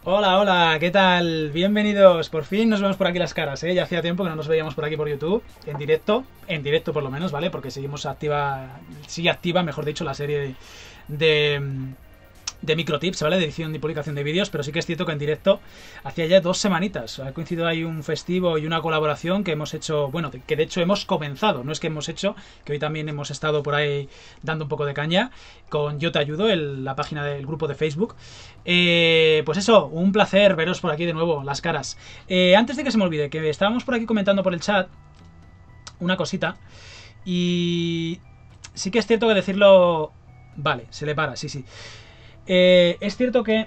Hola, hola, ¿qué tal? Bienvenidos. Por fin nos vemos por aquí las caras, ¿eh? Ya hacía tiempo que no nos veíamos por aquí por YouTube, en directo por lo menos, ¿vale? Porque seguimos activa, sigue activa, mejor dicho, la serie de, de microtips, ¿vale? De edición y publicación de vídeos, pero sí que es cierto que en directo hacía ya 2 semanitas. Ha coincidido ahí un festivo y una colaboración que hemos hecho, bueno, que de hecho hemos comenzado, no es que hemos hecho, que hoy también hemos estado por ahí dando un poco de caña con Yo Te Ayudo, la página del grupo de Facebook. Pues eso, un placer veros por aquí de nuevo, las caras. Antes de que se me olvide, que estábamos por aquí comentando por el chat una cosita y sí que es cierto que decirlo... Vale, se le para, sí, sí. Es cierto que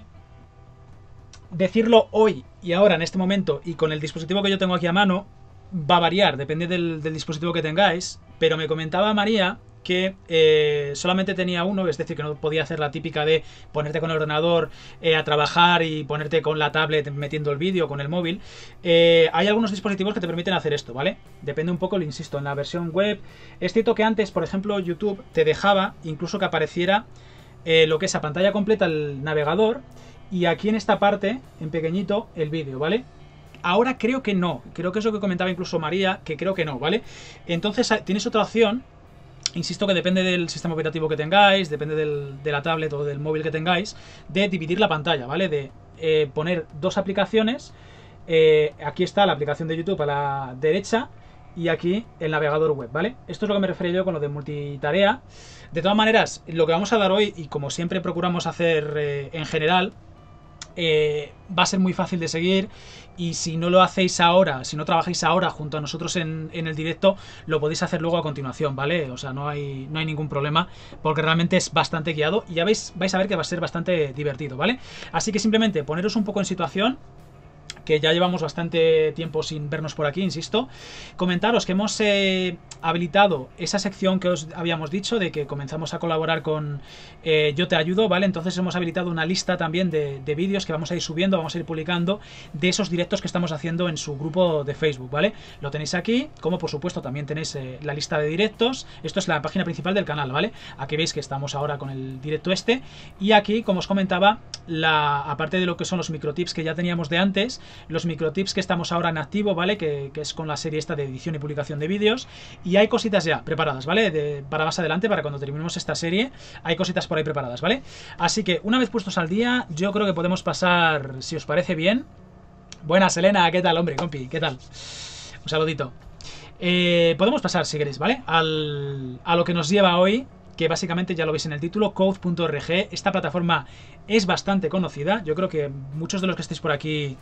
decirlo hoy y ahora, en este momento, y con el dispositivo que yo tengo aquí a mano, va a variar, depende del dispositivo que tengáis, pero me comentaba María que solamente tenía uno, es decir, que no podía hacer la típica de ponerte con el ordenador a trabajar y ponerte con la tablet metiendo el vídeo con el móvil. Hay algunos dispositivos que te permiten hacer esto, ¿vale? Depende un poco, lo insisto, en la versión web. Es cierto que antes, por ejemplo, YouTube te dejaba incluso que apareciera lo que es a pantalla completa el navegador y aquí en esta parte, en pequeñito, el vídeo, ¿vale? Ahora creo que no, creo que es lo que comentaba incluso María, que creo que no, ¿vale? Entonces tienes otra opción, insisto que depende del sistema operativo que tengáis, depende de la tablet o del móvil que tengáis, de dividir la pantalla, ¿vale? De poner dos aplicaciones, aquí está la aplicación de YouTube a la derecha y aquí el navegador web, ¿vale? Esto es lo que me refería yo con lo de multitarea. De todas maneras, lo que vamos a dar hoy, y como siempre procuramos hacer en general, va a ser muy fácil de seguir y si no lo hacéis ahora, si no trabajáis ahora junto a nosotros en el directo, lo podéis hacer luego a continuación, ¿vale? O sea, no hay ningún problema porque realmente es bastante guiado y ya vais a ver que va a ser bastante divertido, ¿vale? Así que simplemente poneros un poco en situación, que ya llevamos bastante tiempo sin vernos por aquí, insisto. Comentaros que hemos habilitado esa sección que os habíamos dicho de que comenzamos a colaborar con Yo Te Ayudo, ¿vale? Entonces hemos habilitado una lista también de vídeos que vamos a ir subiendo, vamos a ir publicando de esos directos que estamos haciendo en su grupo de Facebook, ¿vale? Lo tenéis aquí, como por supuesto también tenéis la lista de directos. Esto es la página principal del canal, ¿vale? Aquí veis que estamos ahora con el directo este y aquí, como os comentaba, aparte de lo que son los microtips que ya teníamos de antes, los microtips que estamos ahora en activo, ¿vale? Que es con la serie esta de edición y publicación de vídeos. Y hay cositas ya preparadas, ¿vale? Para más adelante, para cuando terminemos esta serie, hay cositas por ahí preparadas, ¿vale? Así que una vez puestos al día, yo creo que podemos pasar, si os parece bien. Buenas, Elena, ¿qué tal, hombre, compi? ¿Qué tal? Un saludito. Podemos pasar, si queréis, ¿vale? A lo que nos lleva hoy, que básicamente ya lo veis en el título, Code.org. Esta plataforma es bastante conocida. Yo creo que muchos de los que estéis por aquí...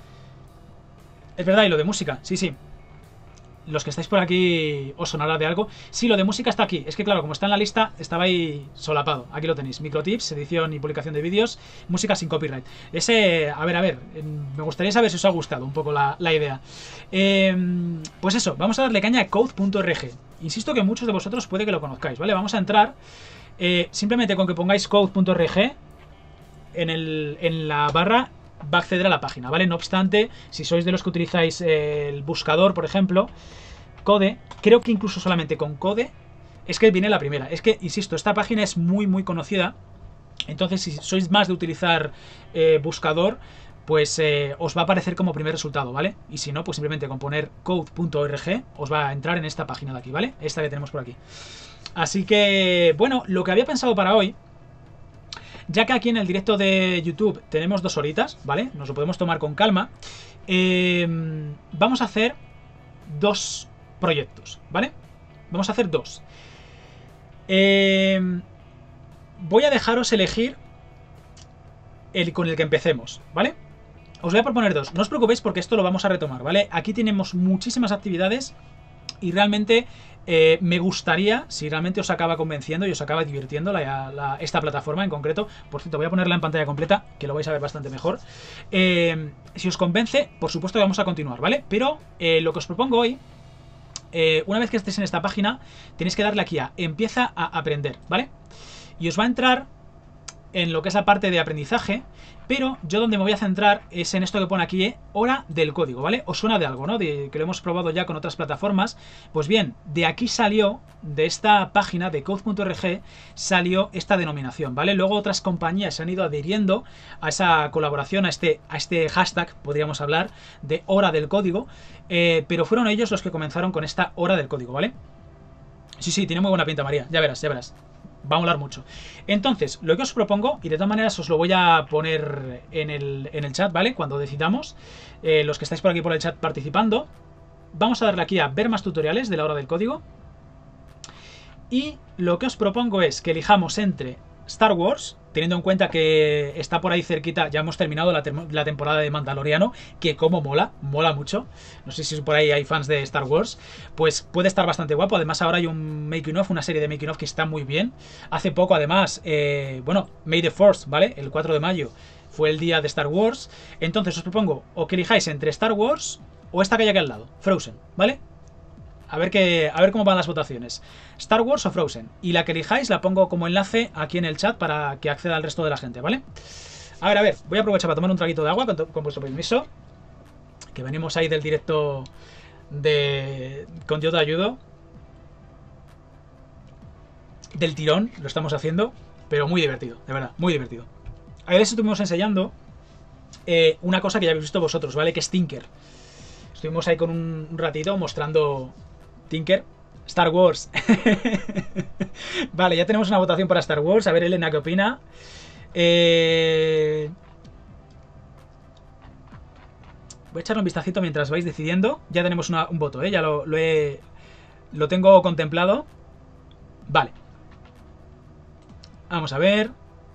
Es verdad, y lo de música, sí, sí. Los que estáis por aquí os sonará de algo. Sí, lo de música está aquí. Es que claro, como está en la lista, estaba ahí solapado. Aquí lo tenéis. Microtips, edición y publicación de vídeos, música sin copyright. Ese, a ver, me gustaría saber si os ha gustado un poco la idea. Pues eso, vamos a darle caña a code.org. Insisto que muchos de vosotros puede que lo conozcáis, ¿vale? Vamos a entrar simplemente con que pongáis code.org en la barra va a acceder a la página, ¿vale? No obstante, si sois de los que utilizáis el buscador, por ejemplo, Code, creo que incluso solamente con Code es que viene la primera. Es que, insisto, esta página es muy, muy conocida. Entonces, si sois más de utilizar buscador, pues os va a aparecer como primer resultado, ¿vale? Y si no, pues simplemente con poner code.org os va a entrar en esta página de aquí, ¿vale? Esta que tenemos por aquí. Así que, bueno, lo que había pensado para hoy, ya que aquí en el directo de YouTube tenemos 2 horitas, ¿vale? Nos lo podemos tomar con calma. Vamos a hacer 2 proyectos, ¿vale? Vamos a hacer 2. Voy a dejaros elegir con el que empecemos, ¿vale? Os voy a proponer 2. No os preocupéis porque esto lo vamos a retomar, ¿vale? Aquí tenemos muchísimas actividades y realmente me gustaría, si realmente os acaba convenciendo y os acaba divirtiendo esta plataforma en concreto, por cierto, voy a ponerla en pantalla completa, que lo vais a ver bastante mejor. Si os convence, por supuesto que vamos a continuar, ¿vale? Pero lo que os propongo hoy, una vez que estéis en esta página, tenéis que darle aquí a Empieza a aprender, ¿vale? Y os va a entrar en lo que es la parte de aprendizaje, pero yo donde me voy a centrar es en esto que pone aquí, hora del código, ¿vale? Os suena de algo, ¿no? Que lo hemos probado ya con otras plataformas. Pues bien, de aquí salió, de esta página de code.org, salió esta denominación, ¿vale? Luego otras compañías se han ido adhiriendo a esa colaboración, a este hashtag, podríamos hablar, de hora del código, pero fueron ellos los que comenzaron con esta hora del código, ¿vale? Sí, tiene muy buena pinta, María, ya verás, ya verás. Va a molar mucho. Entonces, lo que os propongo, y de todas maneras os lo voy a poner en el chat, ¿vale? Cuando decidamos, los que estáis por aquí por el chat participando, vamos a darle aquí a ver más tutoriales de la hora del código. Y lo que os propongo es que elijamos entre Star Wars, teniendo en cuenta que está por ahí cerquita, ya hemos terminado la temporada de Mandaloriano, que como mola mucho. No sé si por ahí hay fans de Star Wars, pues puede estar bastante guapo. Además ahora hay un making of, una serie de making of que está muy bien. Hace poco además, bueno, May the 4th, ¿vale? El 4 de mayo fue el día de Star Wars. Entonces os propongo o que elijáis entre Star Wars o esta que hay aquí al lado, Frozen, ¿vale? A ver cómo van las votaciones. Star Wars o Frozen. Y la que elijáis la pongo como enlace aquí en el chat para que acceda al resto de la gente, ¿vale? A ver, voy a aprovechar para tomar un traguito de agua con vuestro permiso. Que venimos ahí del directo con Yo Te Ayudo. Del tirón, lo estamos haciendo. Pero muy divertido, de verdad, muy divertido. Ayer estuvimos enseñando una cosa que ya habéis visto vosotros, ¿vale? Que es Tinker. Estuvimos ahí con un ratito mostrando Tinker. Star Wars. Vale, ya tenemos una votación para Star Wars. A ver, Elena, ¿qué opina? Voy a echarle un vistacito mientras vais decidiendo. Ya tenemos un voto, ¿eh? Ya lo tengo contemplado. Vale. Vamos a ver.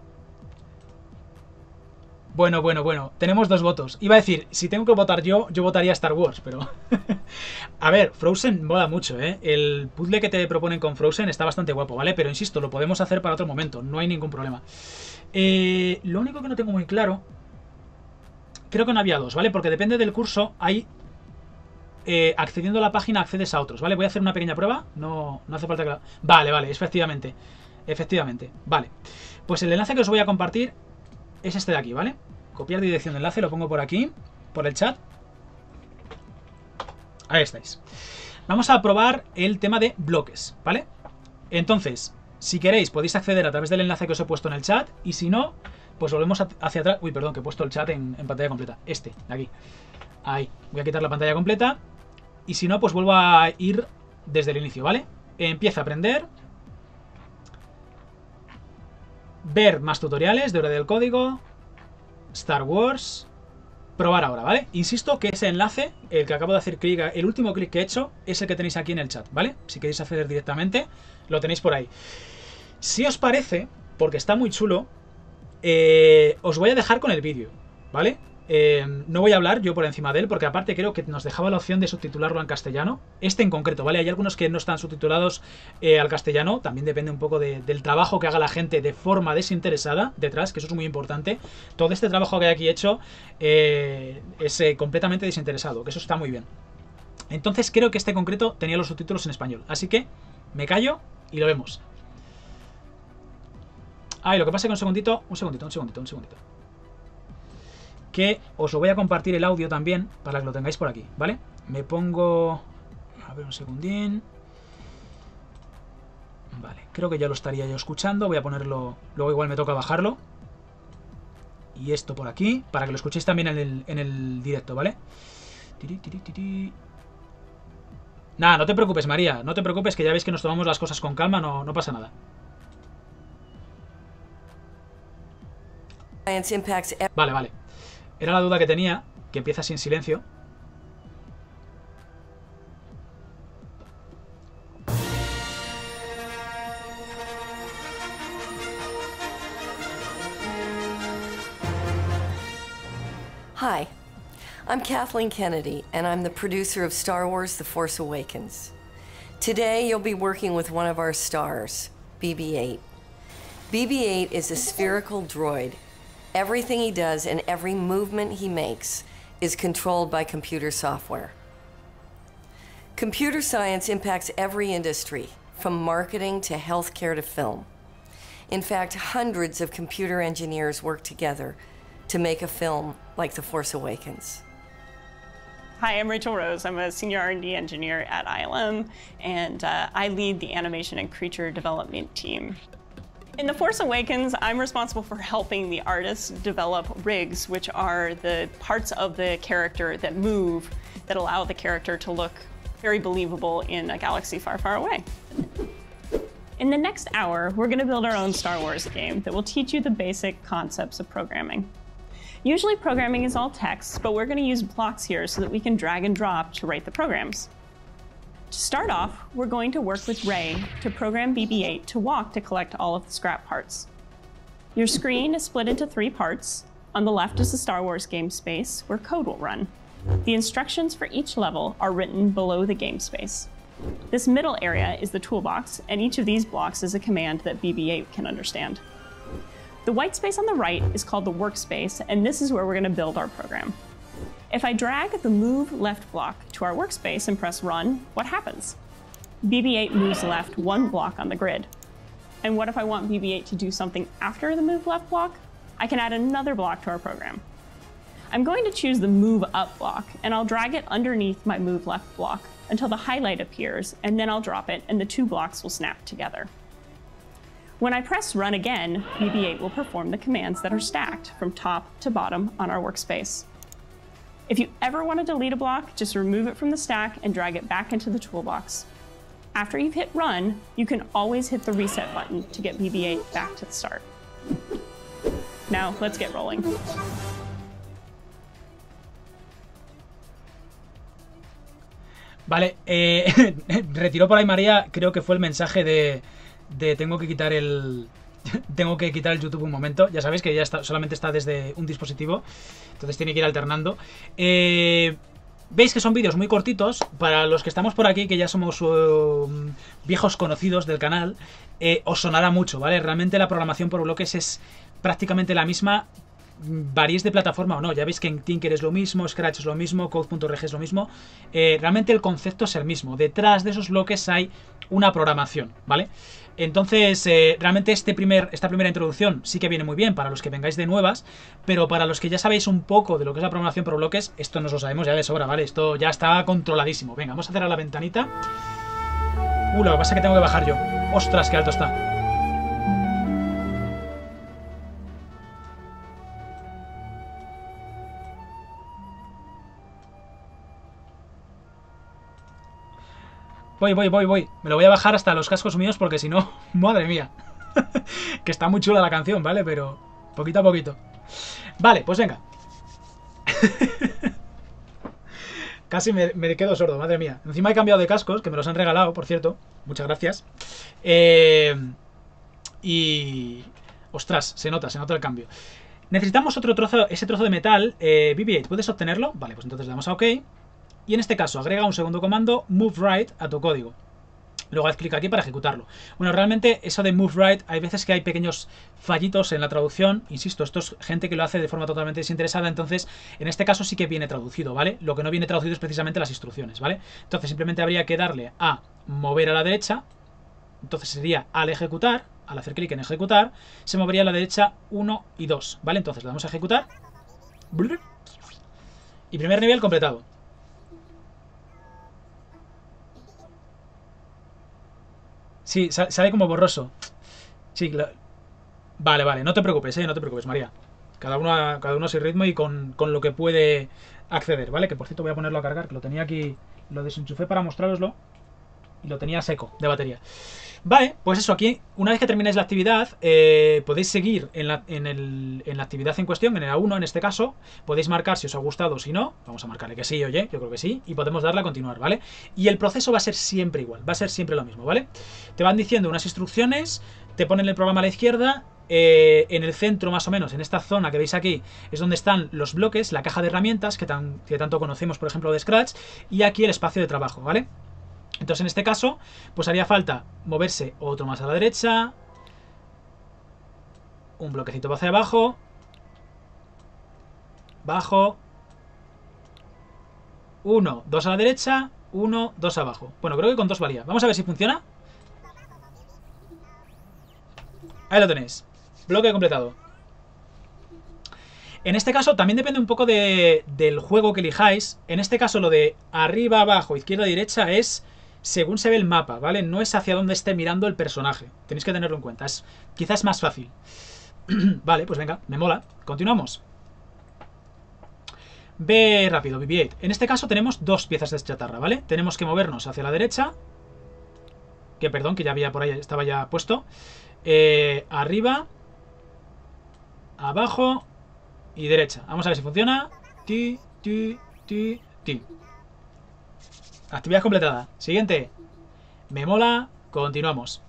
Bueno. Tenemos 2 votos. Iba a decir, si tengo que votar yo votaría Star Wars, pero... A ver, Frozen mola mucho, ¿eh? El puzzle que te proponen con Frozen está bastante guapo, ¿vale? Pero insisto, lo podemos hacer para otro momento, no hay ningún problema. Lo único que no tengo muy claro... Creo que no había 2, ¿vale? Porque depende del curso, hay... accediendo a la página accedes a otros, ¿vale? Voy a hacer una pequeña prueba, no hace falta que... Vale, efectivamente. Vale. Pues el enlace que os voy a compartir es este de aquí, ¿vale? Copiar dirección de enlace, lo pongo por aquí, por el chat. Ahí estáis. Vamos a probar el tema de bloques, ¿vale? Entonces, si queréis podéis acceder a través del enlace que os he puesto en el chat. Y si no, pues volvemos hacia atrás. Uy, perdón, que he puesto el chat en pantalla completa. Este, de aquí. Ahí, voy a quitar la pantalla completa. Y si no, pues vuelvo a ir desde el inicio, ¿vale? Empieza a aprender. Ver más tutoriales de hora del código. Star Wars. Probar ahora, ¿vale? Insisto que ese enlace, el que acabo de hacer clic, el último clic que he hecho, es el que tenéis aquí en el chat, ¿vale? Si queréis acceder directamente, lo tenéis por ahí. Si os parece, porque está muy chulo, os voy a dejar con el vídeo, ¿vale? No voy a hablar yo por encima de él, porque aparte creo que nos dejaba la opción de subtitularlo en castellano. Este en concreto, ¿vale? Hay algunos que no están subtitulados al castellano. También depende un poco del trabajo que haga la gente de forma desinteresada detrás, que eso es muy importante. Todo este trabajo que hay aquí hecho es completamente desinteresado, que eso está muy bien. Entonces creo que este en concreto tenía los subtítulos en español. Así que me callo y lo vemos. Y lo que pasa es que un segundito. Que os lo voy a compartir el audio también para que lo tengáis por aquí, ¿vale? Me pongo... A ver, un segundín. Vale, creo que ya lo estaría yo escuchando. Voy a ponerlo... Luego igual me toca bajarlo. Y esto por aquí, para que lo escuchéis también en el directo, ¿vale? Nada, no te preocupes, María. No te preocupes, que ya veis que nos tomamos las cosas con calma. No pasa nada. Vale. Era la duda que tenía, que empieza así en silencio. Hi, I'm Kathleen Kennedy, and I'm the producer of Star Wars: The Force Awakens. Today, you'll be working with one of our stars, BB-8. BB-8 is a spherical droid. Everything he does and every movement he makes is controlled by computer software. Computer science impacts every industry, from marketing to healthcare to film. In fact, hundreds of computer engineers work together to make a film like The Force Awakens. Hi, I'm Rachel Rose. I'm a senior R&D engineer at ILM, and I lead the animation and creature development team. In The Force Awakens, I'm responsible for helping the artists develop rigs, which are the parts of the character that move, that allow the character to look very believable in a galaxy far, far away. In the next hour, we're going to build our own Star Wars game that will teach you the basic concepts of programming. Usually programming is all text, but we're going to use blocks here so that we can drag and drop to write the programs. To start off, we're going to work with Ray to program BB-8 to walk to collect all of the scrap parts. Your screen is split into 3 parts. On the left is the Star Wars game space, where code will run. The instructions for each level are written below the game space. This middle area is the toolbox, and each of these blocks is a command that BB-8 can understand. The white space on the right is called the workspace, and this is where we're going to build our program. If I drag the move left block to our workspace and press run, what happens? BB-8 moves left 1 block on the grid. And what if I want BB-8 to do something after the move left block? I can add another block to our program. I'm going to choose the move up block, and I'll drag it underneath my move left block until the highlight appears, and then I'll drop it, and the 2 blocks will snap together. When I press run again, BB-8 will perform the commands that are stacked from top to bottom on our workspace. If you ever want to delete a block, just remove it from the stack and drag it back into the toolbox. After you've hit run, you can always hit the reset button to get BB-8 back to the start. Now, let's get rolling. Vale, retiró por ahí María, creo que fue el mensaje de tengo que quitar el YouTube un momento. Ya sabéis que ya está, solamente está desde un dispositivo, entonces tiene que ir alternando. Veis que son vídeos muy cortitos. Para los que estamos por aquí, que ya somos viejos conocidos del canal, os sonará mucho, ¿vale? Realmente la programación por bloques es prácticamente la misma, varíes de plataforma o no. Ya veis que en Tinker es lo mismo, Scratch es lo mismo, Code.rg es lo mismo. Realmente el concepto es el mismo. Detrás de esos bloques hay una programación, ¿vale? Entonces, realmente esta primera introducción sí que viene muy bien para los que vengáis de nuevas, pero para los que ya sabéis un poco de lo que es la programación por bloques, esto nos lo sabemos ya de sobra, ¿vale? Esto ya está controladísimo. Venga, vamos a cerrar la ventanita. Lo que pasa es que tengo que bajar yo. ¡Ostras, qué alto está! Voy. Me lo voy a bajar hasta los cascos míos porque si no, madre mía. Que está muy chula la canción, ¿vale? Pero poquito a poquito. Vale, pues venga. Casi me quedo sordo, madre mía. Encima he cambiado de cascos, que me los han regalado, por cierto. Muchas gracias. Y... ostras, se nota el cambio. Necesitamos otro trozo, ese trozo de metal. BB-8, ¿puedes obtenerlo? Vale, pues entonces le damos a OK. Y en este caso, agrega un segundo comando, move right, a tu código. Luego haz clic aquí para ejecutarlo. Bueno, realmente eso de move right, hay veces que hay pequeños fallitos en la traducción. Insisto, esto es gente que lo hace de forma totalmente desinteresada, entonces en este caso sí que viene traducido, ¿vale? Lo que no viene traducido es precisamente las instrucciones, ¿vale? Entonces simplemente habría que darle a mover a la derecha. Entonces sería al ejecutar, al hacer clic en ejecutar, se movería a la derecha 1 y 2, ¿vale? Entonces le damos a ejecutar. Y primer nivel completado. Sí, sale como borroso. Sí, vale, no te preocupes, no te preocupes, María. Cada uno a su ritmo y con lo que puede acceder, ¿vale? Que por cierto voy a ponerlo a cargar, que lo tenía aquí, lo desenchufé para mostraroslo y lo tenía seco de batería. Vale, pues eso, aquí, una vez que terminéis la actividad, podéis seguir en la actividad en cuestión, en el A1 en este caso, podéis marcar si os ha gustado o si no, vamos a marcarle que sí, oye, yo creo que sí, y podemos darle a continuar, ¿vale? Y el proceso va a ser siempre igual, va a ser siempre lo mismo, ¿vale? Te van diciendo unas instrucciones, te ponen el programa a la izquierda, en el centro más o menos, en esta zona que veis aquí, es donde están los bloques, la caja de herramientas, que tanto conocemos, por ejemplo, de Scratch, y aquí el espacio de trabajo, ¿vale? Entonces en este caso, pues haría falta moverse otro más a la derecha, un bloquecito hacia abajo, bajo, 1, 2 a la derecha, 1, 2 abajo. Bueno, creo que con 2 valía. Vamos a ver si funciona. Ahí lo tenéis. Bloque completado. En este caso también depende un poco del juego que elijáis. En este caso lo de arriba, abajo, izquierda, derecha es según se ve el mapa, ¿vale? No es hacia dónde esté mirando el personaje. Tenéis que tenerlo en cuenta. Es quizás más fácil. Vale, pues venga, me mola. Continuamos. Ve rápido, BB-8. En este caso tenemos dos piezas de chatarra, ¿vale? Tenemos que movernos hacia la derecha. Que perdón, que ya había por ahí, estaba ya puesto. Arriba, abajo y derecha. Vamos a ver si funciona. Ti. Actividad completada. Siguiente. Me mola. Continuamos.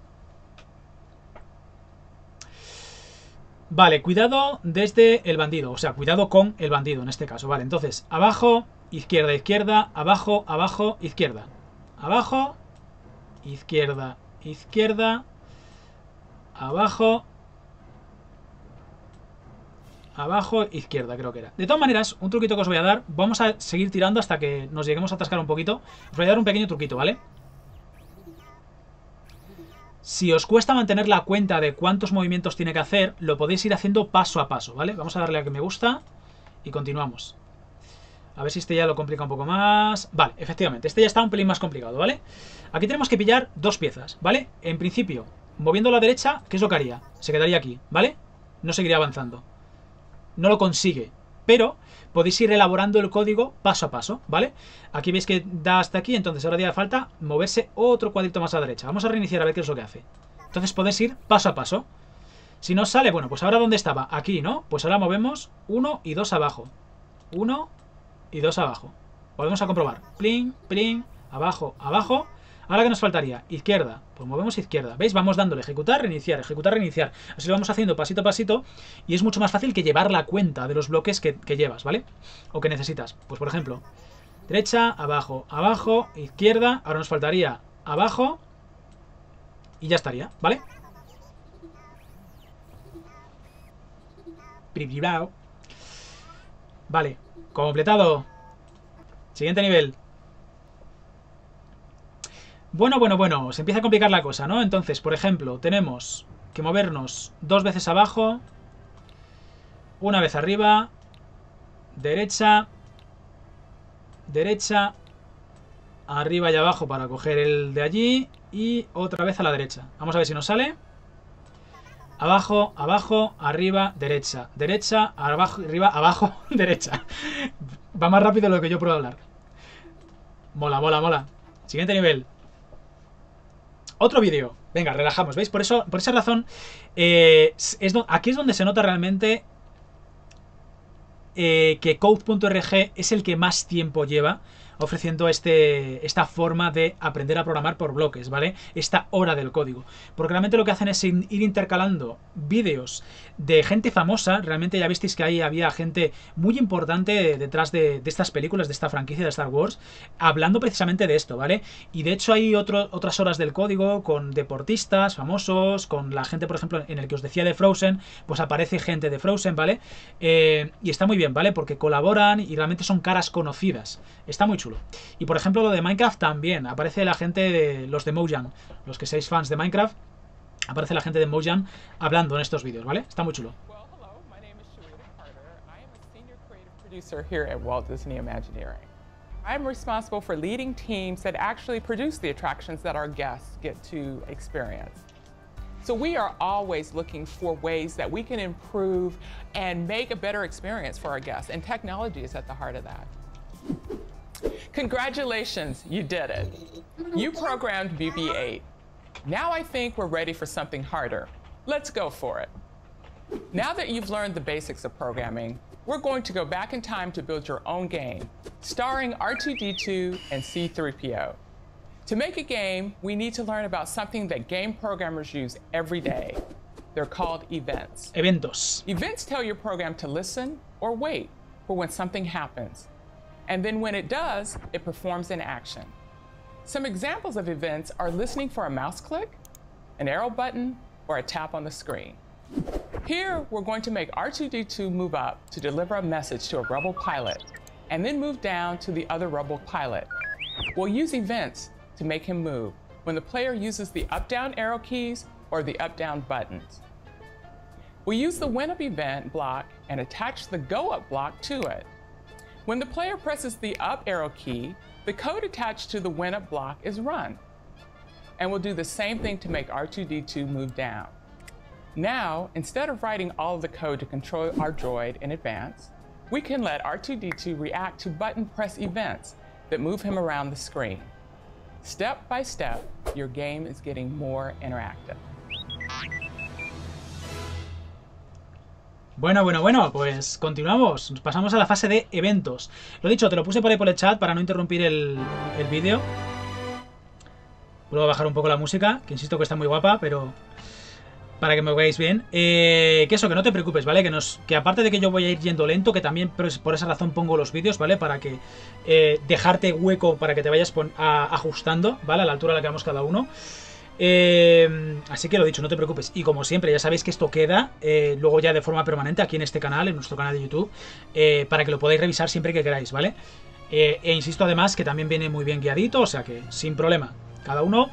Vale, cuidado desde el bandido. O sea, cuidado con el bandido en este caso. Vale, entonces, abajo, izquierda, izquierda. Abajo, abajo, izquierda. Abajo, izquierda, izquierda. Abajo, abajo, izquierda, creo que era. De todas maneras, un truquito que os voy a dar. Vamos a seguir tirando hasta que nos lleguemos a atascar un poquito. Os voy a dar un pequeño truquito, ¿vale? Si os cuesta mantener la cuenta de cuántos movimientos tiene que hacer, lo podéis ir haciendo paso a paso, ¿vale? Vamos a darle a que me gusta y continuamos. A ver si este ya lo complica un poco más. Vale, efectivamente, este ya está un pelín más complicado, ¿vale? Aquí tenemos que pillar dos piezas, ¿vale? En principio, moviendo a la derecha, ¿qué es lo que haría? Se quedaría aquí, ¿vale? No seguiría avanzando. No lo consigue, pero podéis ir elaborando el código paso a paso, ¿vale? Aquí veis que da hasta aquí, entonces ahora haría falta moverse otro cuadrito más a la derecha. Vamos a reiniciar a ver qué es lo que hace. Entonces podéis ir paso a paso. Si no sale, bueno, pues ahora ¿dónde estaba? Aquí, ¿no? Pues ahora movemos 1 y 2 abajo. 1 y 2 abajo. Volvemos a comprobar. Plin, plin, abajo, abajo. Ahora, ¿qué nos faltaría? Izquierda. Pues movemos izquierda. ¿Veis? Vamos dándole ejecutar, reiniciar, ejecutar, reiniciar. Así lo vamos haciendo pasito a pasito. Y es mucho más fácil que llevar la cuenta de los bloques que llevas, ¿vale? O que necesitas. Pues por ejemplo, derecha, abajo, abajo, izquierda. Ahora nos faltaría abajo. Y ya estaría, ¿vale? Vale, completado. Siguiente nivel. Bueno, se empieza a complicar la cosa, ¿no? Entonces, por ejemplo, tenemos que movernos 2 veces abajo, una vez arriba, derecha, derecha, arriba y abajo para coger el de allí y otra vez a la derecha. Vamos a ver si nos sale. Abajo, abajo, arriba, derecha, derecha, abajo, arriba, abajo, derecha. Va más rápido de lo que yo puedo hablar. Mola, mola, mola. Siguiente nivel. Otro vídeo. Venga, relajamos. ¿Veis? Por esa razón, aquí es donde se nota realmente que Code.org es el que más tiempo lleva ofreciendo esta forma de aprender a programar por bloques, ¿vale? Esta hora del código. Porque realmente lo que hacen es ir intercalando vídeos de gente famosa. Realmente ya visteis que ahí había gente muy importante detrás de estas películas, de esta franquicia de Star Wars, hablando precisamente de esto, ¿vale? Y de hecho hay otras horas del código con deportistas famosos, con la gente, por ejemplo, en el que os decía de Frozen, pues aparece gente de Frozen, ¿vale? Y está muy bien, ¿vale? Porque colaboran y realmente son caras conocidas. Está muy chulo. Y por ejemplo lo de Minecraft también. Aparece la gente de los de Mojang. Los que seáis fans de Minecraft, aparece la gente de Mojang hablando en estos vídeos, ¿vale? Está muy chulo. Producer here at Walt Disney Imagineering. I'm responsible for leading teams that actually produce the attractions that our guests get to experience. So we are always looking for ways that we can improve and make a better experience for our guests, and technology is at the heart of that. Congratulations, you did it. You programmed BB-8. Now I think we're ready for something harder. Let's go for it. Now that you've learned the basics of programming, we're going to go back in time to build your own game, starring R2-D2 and C-3PO. To make a game, we need to learn about something that game programmers use every day. They're called events. Eventos. Events tell your program to listen or wait for when something happens. And then when it does, it performs an action. Some examples of events are listening for a mouse click, an arrow button, or a tap on the screen. Here, we're going to make R2-D2 move up to deliver a message to a Rebel pilot, and then move down to the other Rebel pilot. We'll use events to make him move when the player uses the up-down arrow keys or the up-down buttons. We use the WinUp event block and attach the GoUp block to it. When the player presses the up arrow key, the code attached to the WinUp block is run. And we'll do the same thing to make R2-D2 move down. Now, instead of writing all of the code to control our droid in advance, we can let R2-D2 react to button press events that move him around the screen. Step by step, your game is getting more interactive. Bueno, pues continuamos. Nos pasamos a la fase de eventos. Lo dicho, te lo puse por ahí por el chat para no interrumpir el vídeo. Vuelvo a bajar un poco la música, que insisto que está muy guapa, pero para que me veáis bien. Que eso, que no te preocupes, ¿vale? Que aparte de que yo voy a ir yendo lento, que también por esa razón pongo los vídeos, ¿vale? Para que dejarte hueco para que te vayas ajustando, ¿vale? A la altura a la que vamos cada uno. Así que lo dicho, no te preocupes. Y como siempre, ya sabéis que esto queda luego ya de forma permanente aquí en este canal, en nuestro canal de YouTube, para que lo podáis revisar siempre que queráis, ¿vale? E insisto además que también viene muy bien guiadito, o sea que sin problema. Cada uno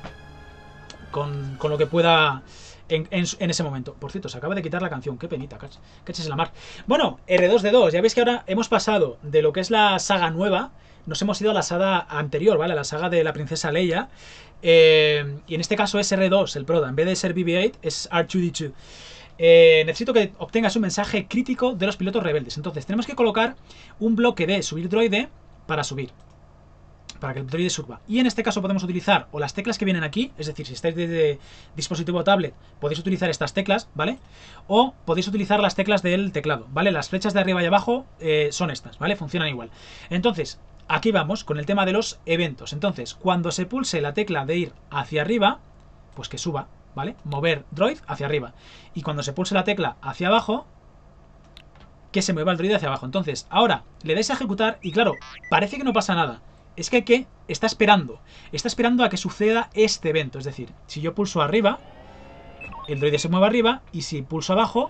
con lo que pueda en ese momento. Por cierto, se acaba de quitar la canción. Qué penita, caches en la mar. Bueno, R2D2. Ya veis que ahora hemos pasado de lo que es la saga nueva. Nos hemos ido a la saga anterior, ¿vale? La saga de la princesa Leia. Y en este caso es R2, el Proda. En vez de ser BB-8, es R2-D2. Necesito que obtengas un mensaje crítico de los pilotos rebeldes. Entonces, tenemos que colocar un bloque de subir droide para subir. Para que el droide suba. Y en este caso podemos utilizar o las teclas que vienen aquí, es decir, si estáis de dispositivo tablet, podéis utilizar estas teclas, ¿vale? O podéis utilizar las teclas del teclado, ¿vale? Las flechas de arriba y abajo son estas, ¿vale? Funcionan igual. Entonces, aquí vamos con el tema de los eventos. Entonces, cuando se pulse la tecla de ir hacia arriba, pues que suba, ¿vale? Mover droid hacia arriba. Y cuando se pulse la tecla hacia abajo, que se mueva el droide hacia abajo. Entonces, ahora le dais a ejecutar y claro, parece que no pasa nada. Es que está esperando a que suceda este evento. Es decir, si yo pulso arriba, el droide se mueve arriba, y si pulso abajo,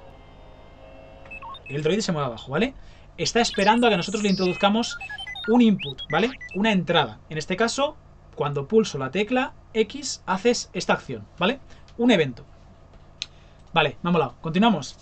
el droide se mueve abajo, ¿vale? Está esperando a que nosotros le introduzcamos un input, ¿vale? Una entrada. En este caso, cuando pulso la tecla X, haces esta acción, ¿vale? Un evento. Vale, me ha molado. Continuamos.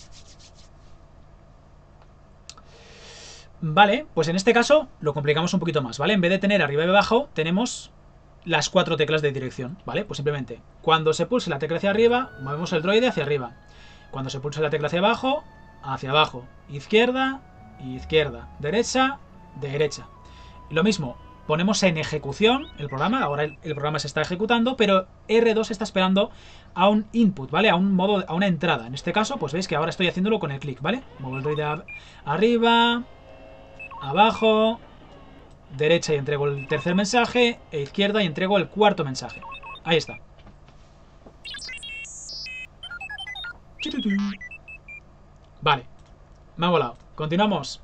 Vale, pues en este caso lo complicamos un poquito más, ¿vale? En vez de tener arriba y abajo, tenemos las 4 teclas de dirección, ¿vale? Pues simplemente, cuando se pulse la tecla hacia arriba, movemos el droide hacia arriba. Cuando se pulse la tecla hacia abajo, izquierda, izquierda, derecha, derecha. Lo mismo, ponemos en ejecución el programa, ahora el programa se está ejecutando, pero R2 está esperando a un input, ¿vale? A una entrada. En este caso, pues veis que ahora estoy haciéndolo con el clic, ¿vale? Muevo el droide arriba, abajo, derecha y entrego el tercer mensaje, e izquierda y entrego el cuarto mensaje. Ahí está. Vale, me ha volado. Continuamos.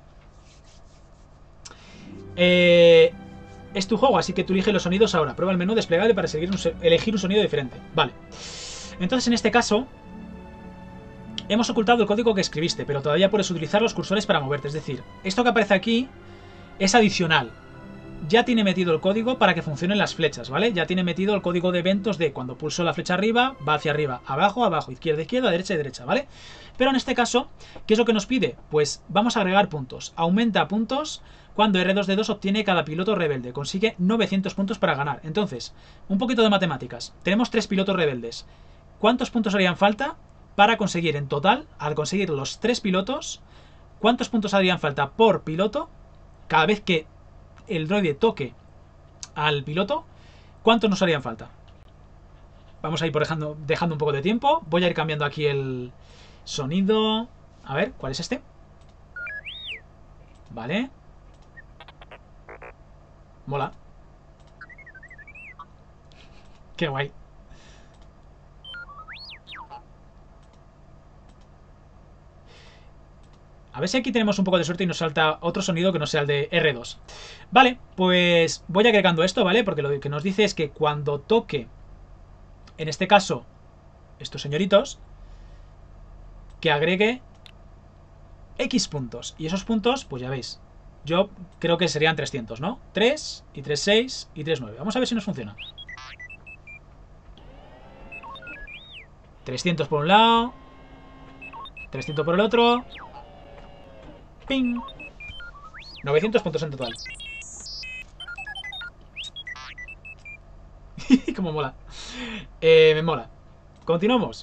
Es tu juego, así que tú eliges los sonidos ahora. Prueba el menú desplegable para elegir un sonido diferente. Vale. Entonces en este caso hemos ocultado el código que escribiste, pero todavía puedes utilizar los cursores para moverte. Es decir, esto que aparece aquí es adicional. Ya tiene metido el código para que funcionen las flechas, ¿vale? Ya tiene metido el código de eventos de cuando pulso la flecha arriba, va hacia arriba, abajo, abajo, izquierda, izquierda, derecha y derecha, ¿vale? Pero en este caso, ¿qué es lo que nos pide? Pues vamos a agregar puntos. Aumenta puntos cuando R2D2 obtiene cada piloto rebelde. Consigue 900 puntos para ganar. Entonces, un poquito de matemáticas. Tenemos 3 pilotos rebeldes. ¿Cuántos puntos harían falta para conseguir en total, al conseguir los 3 pilotos, cuántos puntos harían falta por piloto cada vez que el droide toque al piloto? ¿Cuántos nos harían falta? Vamos a ir dejando un poco de tiempo. Voy a ir cambiando aquí el sonido. A ver, ¿cuál es este? Vale. Mola. Qué guay. A ver si aquí tenemos un poco de suerte y nos salta otro sonido que no sea el de R2. Vale, pues voy agregando esto, ¿vale? Porque lo que nos dice es que cuando toque, en este caso, estos señoritos, que agregue X puntos. Y esos puntos, pues ya veis, yo creo que serían 300, ¿no? 3, y 3, 6, y 3, 9. Vamos a ver si nos funciona. 300 por un lado. 300 por el otro. ¡Ping! 900 puntos en total. Como mola. Me mola. Continuamos.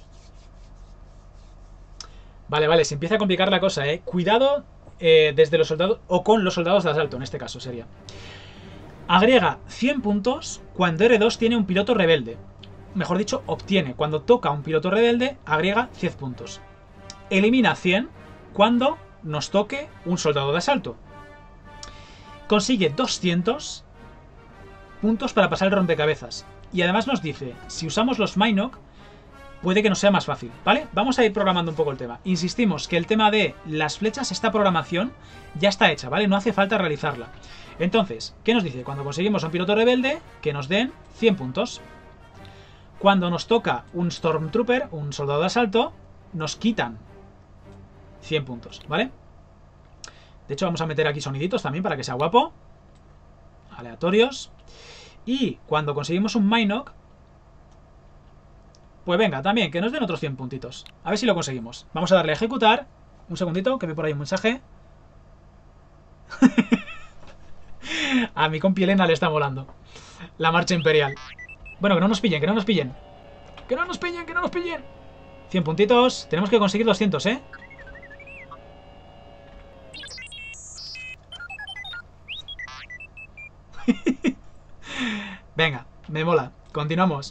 Vale, vale, se empieza a complicar la cosa, ¿eh? Cuidado desde los soldados, o con los soldados de asalto, en este caso sería. Agrega 100 puntos cuando R2 tiene un piloto rebelde. Mejor dicho, obtiene. Cuando toca un piloto rebelde, agrega 10 puntos. Elimina 100 cuando nos toque un soldado de asalto. Consigue 200 puntos para pasar el rompecabezas. Y además nos dice, si usamos los Minok, puede que nos sea más fácil, ¿vale? Vamos a ir programando un poco el tema. Insistimos que el tema de las flechas, esta programación ya está hecha, ¿vale? No hace falta realizarla. Entonces, ¿qué nos dice? Cuando conseguimos un piloto rebelde, que nos den 100 puntos. Cuando nos toca un Stormtrooper, un soldado de asalto, nos quitan 100 puntos, ¿vale? De hecho, vamos a meter aquí soniditos también para que sea guapo. Aleatorios. Y cuando conseguimos un Minok, pues venga, también, que nos den otros 100 puntitos. A ver si lo conseguimos. Vamos a darle a ejecutar. Un segundito, que ve por ahí un mensaje. A mi compi Elena le está molando la marcha imperial. Bueno, que no nos pillen, que no nos pillen. Que no nos pillen, que no nos pillen. 100 puntitos. Tenemos que conseguir 200, ¿eh? Venga, me mola. Continuamos.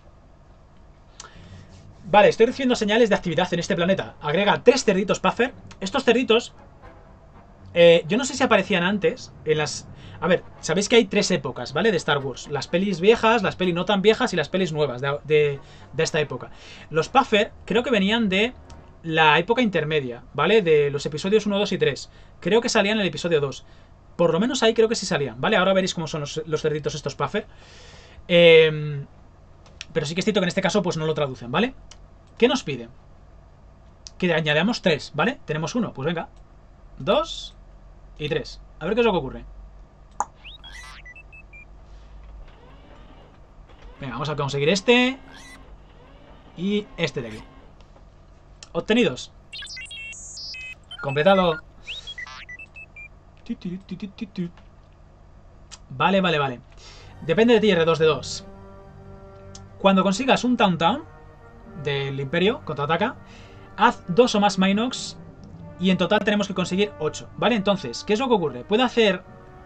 Vale, estoy recibiendo señales de actividad en este planeta. Agrega 3 cerditos puffer. Estos cerditos, yo no sé si aparecían antes en las... A ver, sabéis que hay 3 épocas, ¿vale? De Star Wars. Las pelis viejas, las pelis no tan viejas y las pelis nuevas de esta época. Los puffer creo que venían de la época intermedia, ¿vale? De los episodios 1, 2 y 3. Creo que salían en el episodio 2. Por lo menos ahí creo que sí salían, ¿vale? Ahora veréis cómo son los cerditos estos puffer. Pero sí que es cierto que en este caso pues no lo traducen, ¿vale? ¿Qué nos pide? Que añadamos 3, ¿vale? Tenemos 1, pues venga. 2 y 3. A ver qué es lo que ocurre. Venga, vamos a conseguir este. Y este de aquí. Obtenidos. Completado. Vale, vale, vale. Depende de ti, R2 de 2. Cuando consigas un Tauntaun del Imperio, contraataca, haz 2 o más Minox y en total tenemos que conseguir 8. ¿Vale? Entonces, ¿qué es lo que ocurre? Puede hacer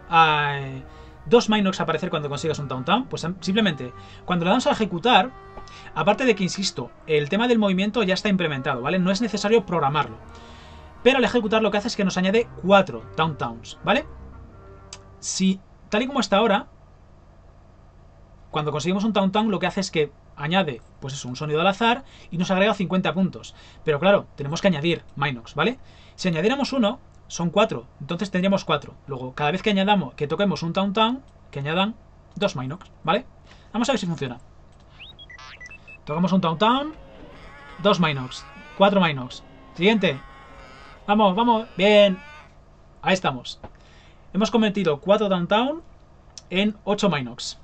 2 Minox aparecer cuando consigas un Tauntaun. Pues simplemente, cuando le damos a ejecutar, aparte de que, insisto, el tema del movimiento ya está implementado, ¿vale? No es necesario programarlo. Pero al ejecutar lo que hace es que nos añade 4 Tauntauns, ¿vale? Si, tal y como está ahora, cuando conseguimos un Tauntaun lo que hace es que añade, pues eso, un sonido al azar y nos agrega 50 puntos. Pero claro, tenemos que añadir Minox, ¿vale? Si añadiéramos 1, son 4, entonces tendríamos 4. Luego, cada vez que añadamos, que toquemos un Tauntaun, que añadan 2 Minox, ¿vale? Vamos a ver si funciona. Tocamos un Tauntaun, 2 Minox, 4 Minox. Siguiente. Vamos, vamos, bien. Ahí estamos. Hemos convertido 4 Tauntaun en 8 Minox.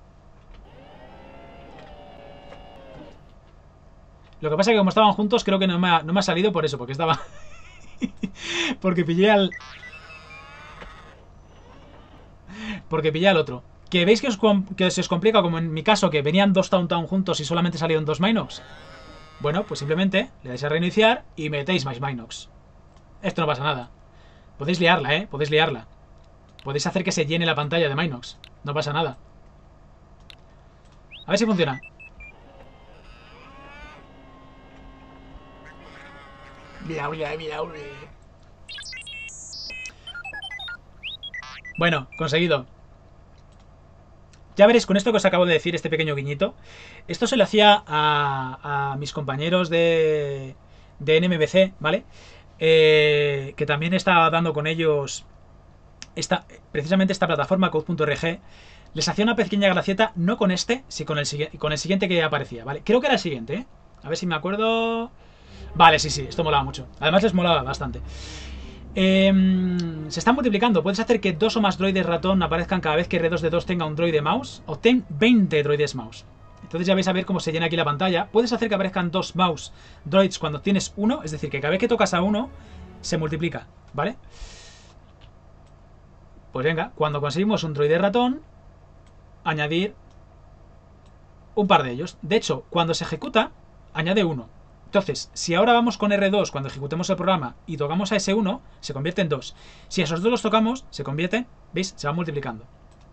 Lo que pasa es que como estaban juntos, creo que no me ha salido por eso, porque estaba... porque pillé al... Porque pillé al otro. ¿Que veis que se os complica, como en mi caso, que venían 2 Tauntaun juntos y solamente salieron 2 Minox? Bueno, pues simplemente le dais a reiniciar y metéis más Minox. Esto no pasa nada. Podéis liarla, ¿eh? Podéis liarla. Podéis hacer que se llene la pantalla de Minox. No pasa nada. A ver si funciona. Bueno, conseguido. Ya veréis con esto que os acabo de decir, este pequeño guiñito. Esto se lo hacía a mis compañeros de NMBC, ¿vale? Que también estaba dando con ellos precisamente esta plataforma, Code.org. Les hacía una pequeña gracieta, no con este, sino con el siguiente que aparecía, ¿vale? Creo que era el siguiente, ¿eh? A ver si me acuerdo... Vale, sí, esto molaba mucho. Además les molaba bastante. Se están multiplicando. Puedes hacer que 2 o más droides ratón aparezcan cada vez que R2D2 tenga un droide mouse. Obtén 20 droides mouse. Entonces ya vais a ver cómo se llena aquí la pantalla. Puedes hacer que aparezcan 2 mouse droids cuando tienes uno, es decir, que cada vez que tocas a uno se multiplica, ¿vale? Pues venga, cuando conseguimos un droide ratón, añadir un par de ellos. De hecho, cuando se ejecuta, añade uno. Entonces, si ahora vamos con R2 cuando ejecutemos el programa y tocamos a ese 1, se convierte en 2. Si a esos dos los tocamos, se convierte, ¿veis? Se va multiplicando.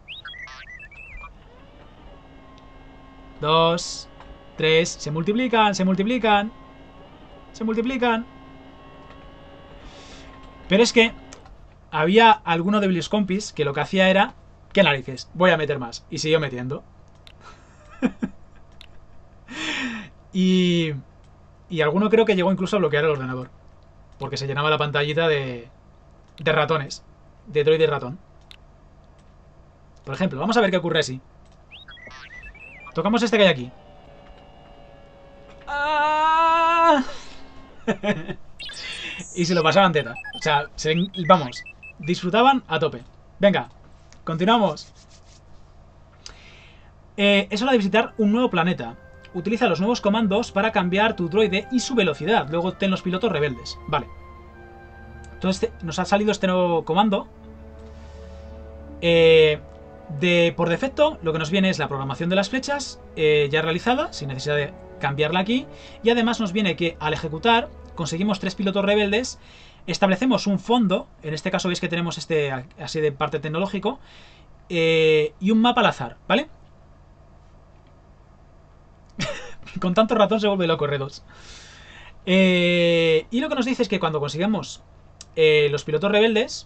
2, 3, se multiplican, se multiplican, se multiplican. Pero es que había alguno de mis compis que lo que hacía era, ¿qué narices? Voy a meter más. Y siguió metiendo. y alguno creo que llegó incluso a bloquear el ordenador. Porque se llenaba la pantallita de ratones. De droide ratón. Por ejemplo, vamos a ver qué ocurre así. Tocamos este que hay aquí. ¡Ah! Y se lo pasaban teta. O sea, vamos, disfrutaban a tope. Venga, continuamos. Es hora de visitar un nuevo planeta. Utiliza los nuevos comandos para cambiar tu droide y su velocidad. Luego ten los pilotos rebeldes. Vale. Entonces nos ha salido este nuevo comando. Por defecto, lo que nos viene es la programación de las flechas ya realizada, sin necesidad de cambiarla aquí. Y además nos viene que al ejecutar conseguimos 3 pilotos rebeldes. Establecemos un fondo. En este caso veis que tenemos este así de parte tecnológico. Y un mapa al azar, ¿vale? Con tanto ratón se vuelve loco R2. Y lo que nos dice es que cuando consigamos los pilotos rebeldes,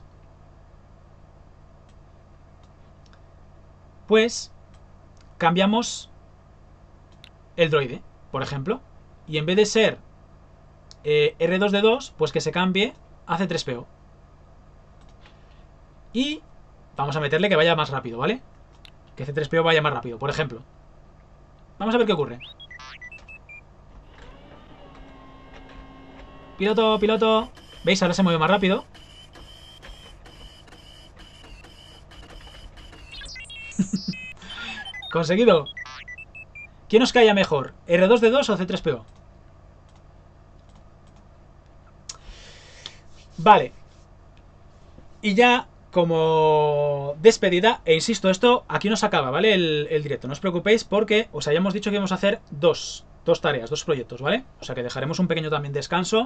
pues cambiamos el droide, por ejemplo. Y en vez de ser R2D2, pues que se cambie a C3PO. Y vamos a meterle que vaya más rápido, ¿vale? Que C3PO vaya más rápido, por ejemplo. Vamos a ver qué ocurre. Piloto, piloto. ¿Veis? Ahora se mueve más rápido. Conseguido. ¿Quién nos caía mejor? ¿R2D2 o C3PO? Vale. Y ya como despedida, e insisto, esto aquí nos acaba, ¿vale? El directo. No os preocupéis porque os hayamos dicho que íbamos a hacer dos tareas, 2 proyectos, ¿vale? O sea que dejaremos un pequeño también descanso.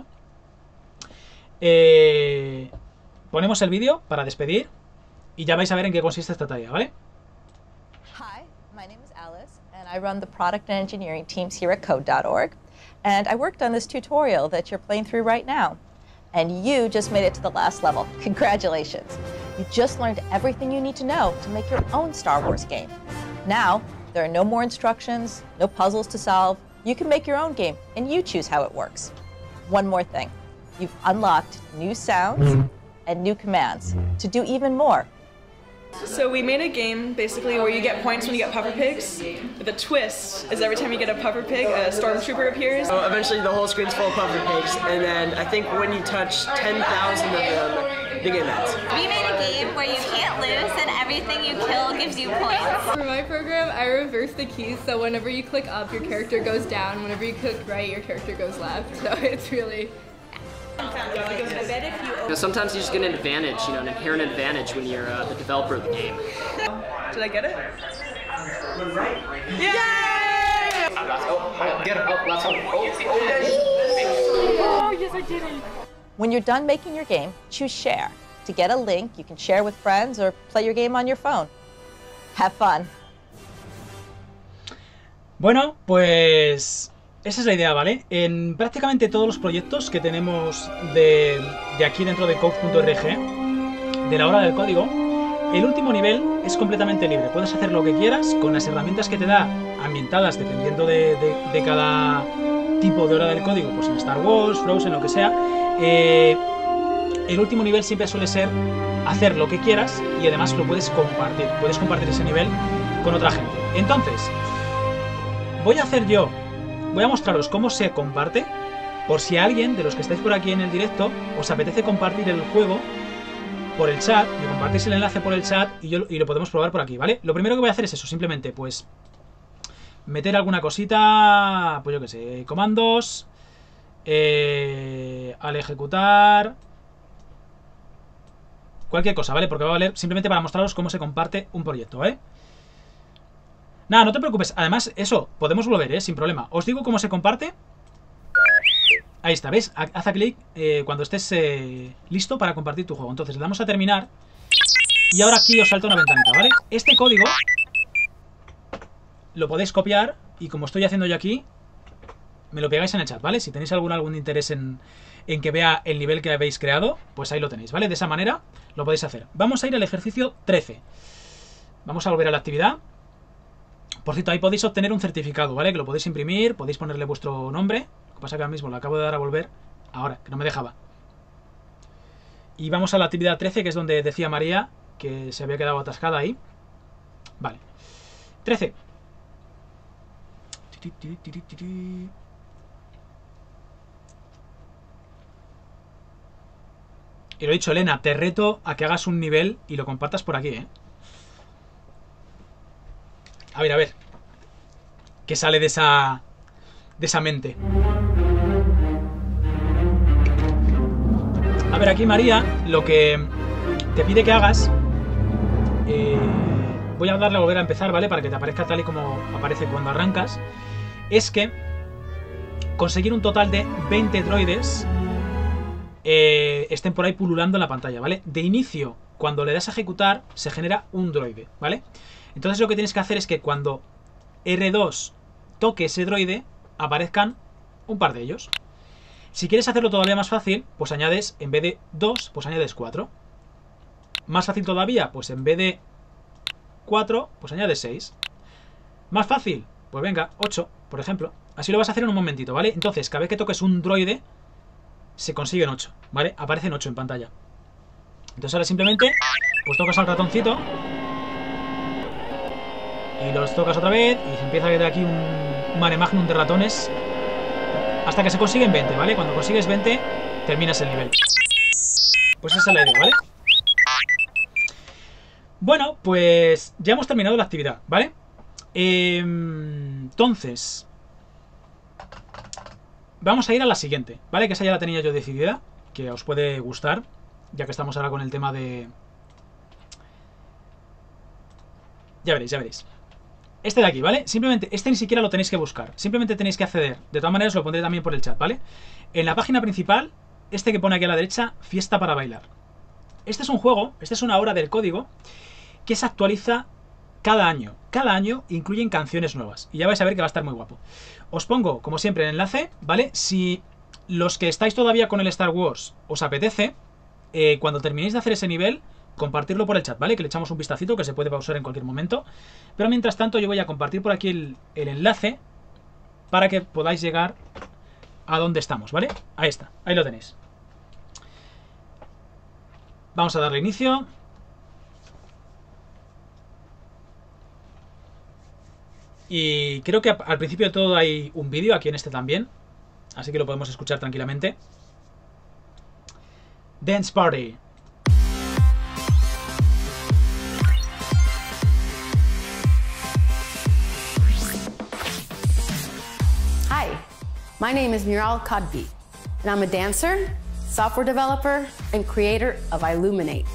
Ponemos el vídeo para despedir y ya vais a ver en qué consiste esta tarea, ¿vale? Hi, my name is Alice and I run the product and engineering teams here at code.org, and I worked on this tutorial that you're playing through right now. And you just made it to the last level. Congratulations. You just learned everything you need to know to make your own Star Wars game. Now, there are no more instructions, no puzzles to solve. You can make your own game, and you choose how it works. One more thing. You've unlocked new sounds and new commands to do even more. So we made a game basically where you get points when you get puffer pigs. The twist is every time you get a puffer pig, a stormtrooper appears. So eventually the whole screen's full of puffer pigs, and then I think when you touch 10,000 of them, the game ends. We made a game where you can't lose and everything you kill gives you points. For my program, I reverse the keys, so whenever you click up, your character goes down. Whenever you click right, your character goes left. So it's really... Sometimes you just get an advantage, an inherent advantage when you're the developer of the game. Did I get it? Yay! Get it. Oh, yes, I did it. When you're done making your game, choose Share. To get a link, you can share with friends or play your game on your phone. Have fun. Bueno, pues... esa es la idea, ¿vale? En prácticamente todos los proyectos que tenemos de aquí dentro de code.org, de la hora del código, el último nivel es completamente libre. Puedes hacer lo que quieras con las herramientas que te da, ambientadas dependiendo de cada tipo de hora del código, pues en Star Wars, Frozen, lo que sea. El último nivel siempre suele ser hacer lo que quieras y además lo puedes compartir. Puedes compartir ese nivel con otra gente. Entonces, voy a mostraros cómo se comparte, por si alguien de los que estáis por aquí en el directo os apetece compartir el juego por el chat, me compartís el enlace por el chat y lo podemos probar por aquí, ¿vale? Lo primero que voy a hacer es eso, simplemente pues meter alguna cosita, pues yo qué sé, comandos, al ejecutar, cualquier cosa, ¿vale? Porque va a valer simplemente para mostraros cómo se comparte un proyecto, ¿vale? Nada, no te preocupes. Además, eso, podemos volver, ¿eh? Sin problema. Os digo cómo se comparte. Ahí está, ¿ves? Haz clic cuando estés listo para compartir tu juego. Entonces, le damos a terminar. Y ahora aquí os salta una ventanita, ¿vale? Este código lo podéis copiar y como estoy haciendo yo aquí, me lo pegáis en el chat, ¿vale? Si tenéis algún interés en que vea el nivel que habéis creado, pues ahí lo tenéis, ¿vale? De esa manera lo podéis hacer. Vamos a ir al ejercicio 13. Vamos a volver a la actividad. Por cierto, ahí podéis obtener un certificado, ¿vale? Que lo podéis imprimir, podéis ponerle vuestro nombre. Lo que pasa es que ahora mismo lo acabo de dar a volver. Ahora, que no me dejaba. Y vamos a la actividad 13, que es donde decía María que se había quedado atascada ahí. Vale. 13. Y lo he dicho, Elena, te reto a que hagas un nivel y lo compartas por aquí, ¿eh? A ver. ¿Qué sale de esa mente? A ver, aquí María, lo que te pide que hagas... voy a darle a volver a empezar, ¿vale? Para que te aparezca tal y como aparece cuando arrancas. Es que conseguir un total de 20 droides estén por ahí pululando en la pantalla, ¿vale? De inicio, cuando le das a ejecutar, se genera un droide, ¿vale? Entonces lo que tienes que hacer es que cuando R2 toque ese droide, aparezcan un par de ellos. Si quieres hacerlo todavía más fácil, pues añades, en vez de 2, pues añades 4. Más fácil todavía, pues en vez de 4, pues añades 6. Más fácil, pues venga, 8, por ejemplo. Así lo vas a hacer en un momentito, ¿vale? Entonces, cada vez que toques un droide, se consiguen 8, ¿vale? Aparecen 8 en pantalla. Entonces ahora simplemente, pues tocas al ratoncito y los tocas otra vez y se empieza a ver aquí un mare magnum de ratones hasta que se consiguen 20, ¿vale? Cuando consigues 20, terminas el nivel. Pues esa es la idea, ¿vale? Bueno, pues ya hemos terminado la actividad, ¿vale? Entonces, vamos a ir a la siguiente, ¿vale? Que esa ya la tenía yo decidida, que os puede gustar, ya que estamos ahora con el tema de... Ya veréis. Este de aquí, ¿vale? Simplemente, este ni siquiera lo tenéis que buscar. Simplemente tenéis que acceder. De todas maneras, lo pondré también por el chat, ¿vale? En la página principal, este que pone aquí a la derecha, Fiesta para bailar. Este es un juego, esta es una hora del código que se actualiza cada año. Cada año incluyen canciones nuevas. Y ya vais a ver que va a estar muy guapo. Os pongo, como siempre, el enlace, ¿vale? Si los que estáis todavía con el Star Wars os apetece, cuando terminéis de hacer ese nivel, compartirlo por el chat, ¿vale? Que le echamos un vistacito, que se puede pausar en cualquier momento. Pero mientras tanto yo voy a compartir por aquí el enlace para que podáis llegar a donde estamos, ¿vale? Ahí está, ahí lo tenéis. Vamos a darle inicio. Y creo que al principio de todo hay un vídeo, aquí en este también. Así que lo podemos escuchar tranquilamente. Dance Party. Hi, my name is Mural Kadbi, and I'm a dancer, software developer, and creator of Illuminate.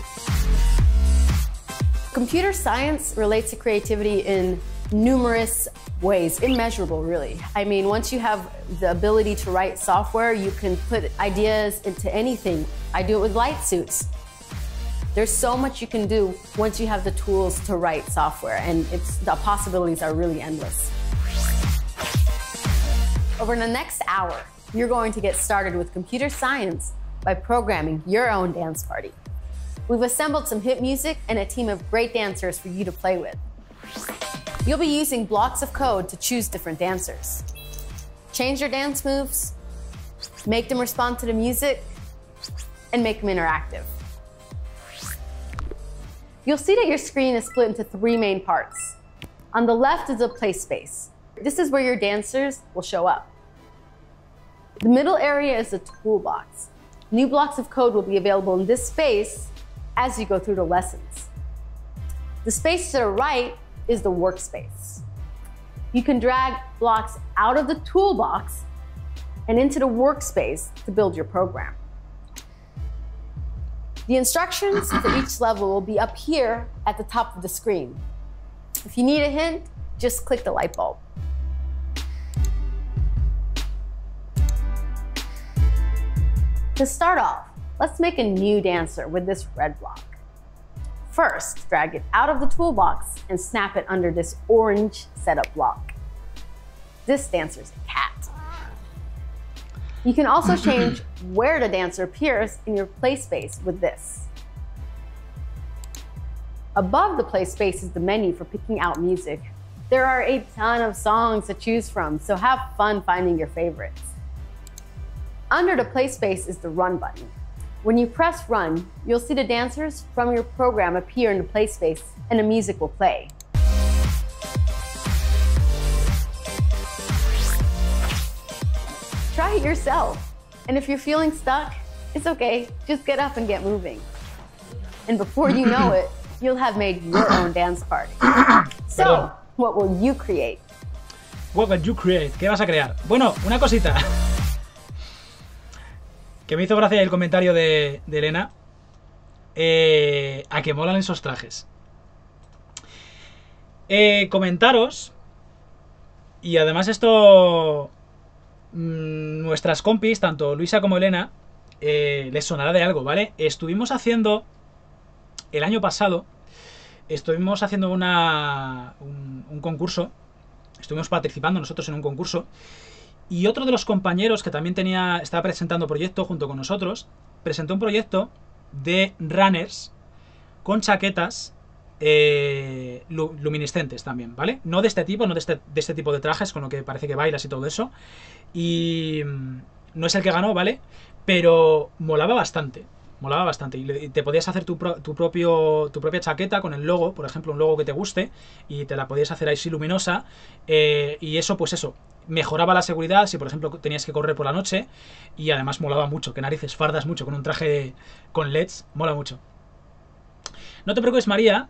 Computer science relates to creativity in numerous ways, immeasurable really. I mean, once you have the ability to write software, you can put ideas into anything. I do it with light suits. There's so much you can do once you have the tools to write software, and the possibilities are really endless. Over the next hour, you're going to get started with computer science by programming your own dance party. We've assembled some hit music and a team of great dancers for you to play with. You'll be using blocks of code to choose different dancers. Change your dance moves, make them respond to the music, and make them interactive. You'll see that your screen is split into 3 main parts. On the left is a play space. This is where your dancers will show up. The middle area is a toolbox. New blocks of code will be available in this space as you go through the lessons. The space to the right is the workspace. You can drag blocks out of the toolbox and into the workspace to build your program. The instructions for each level will be up here at the top of the screen. If you need a hint, just click the light bulb. To start off, let's make a new dancer with this red block. First, drag it out of the toolbox and snap it under this orange setup block. This dancer's a cat. You can also change where the dancer appears in your play space with this. Above the play space is the menu for picking out music. There are a ton of songs to choose from, so have fun finding your favorites. Under the play space is the run button. When you press run, you'll see the dancers from your program appear in the play space and the music will play. Try it yourself. And if you're feeling stuck, it's okay. Just get up and get moving. And before you know it, you'll have made your own dance party. So, what will you create? What will you create? ¿Qué vas a crear? Bueno, una cosita. Que me hizo gracia el comentario de Elena. A que molan esos trajes. Comentaros. Y además esto... nuestras compis, tanto Luisa como Elena, les sonará de algo, ¿vale? Estuvimos haciendo... El año pasado... Estuvimos haciendo un concurso. Estuvimos participando nosotros en un concurso. Y otro de los compañeros que también estaba presentando proyecto junto con nosotros, presentó un proyecto de runners con chaquetas luminiscentes también, ¿vale? No de este tipo, no de este tipo de trajes con lo que parece que bailas y todo eso. Y no es el que ganó, ¿vale? Pero molaba bastante. Molaba bastante. Y te podías hacer tu propia chaqueta con el logo, por ejemplo, un logo que te guste, y te la podías hacer así luminosa. Y eso, pues eso, mejoraba la seguridad si, por ejemplo, tenías que correr por la noche. Y además molaba mucho. Que narices, fardas mucho con un traje con LEDs. Mola mucho. No te preocupes, María.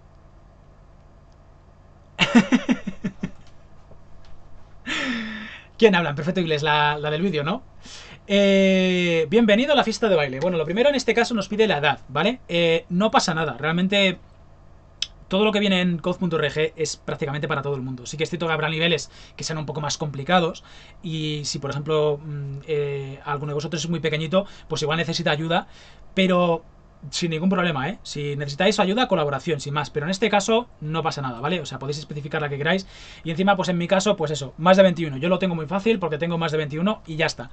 ¿Quién habla? Perfecto inglés, la del vídeo, ¿no? Bienvenido a la fiesta de baile. Bueno, lo primero en este caso nos pide la edad, ¿vale? No pasa nada, realmente todo lo que viene en code.org es prácticamente para todo el mundo. Sí que es cierto que habrá niveles que sean un poco más complicados y si por ejemplo alguno de vosotros es muy pequeñito, pues igual necesita ayuda, pero sin ningún problema, ¿eh? Si necesitáis ayuda, colaboración, sin más. Pero en este caso no pasa nada, ¿vale? O sea, podéis especificar la que queráis. Y encima, pues en mi caso, pues eso, más de 21. Yo lo tengo muy fácil porque tengo más de 21 y ya está.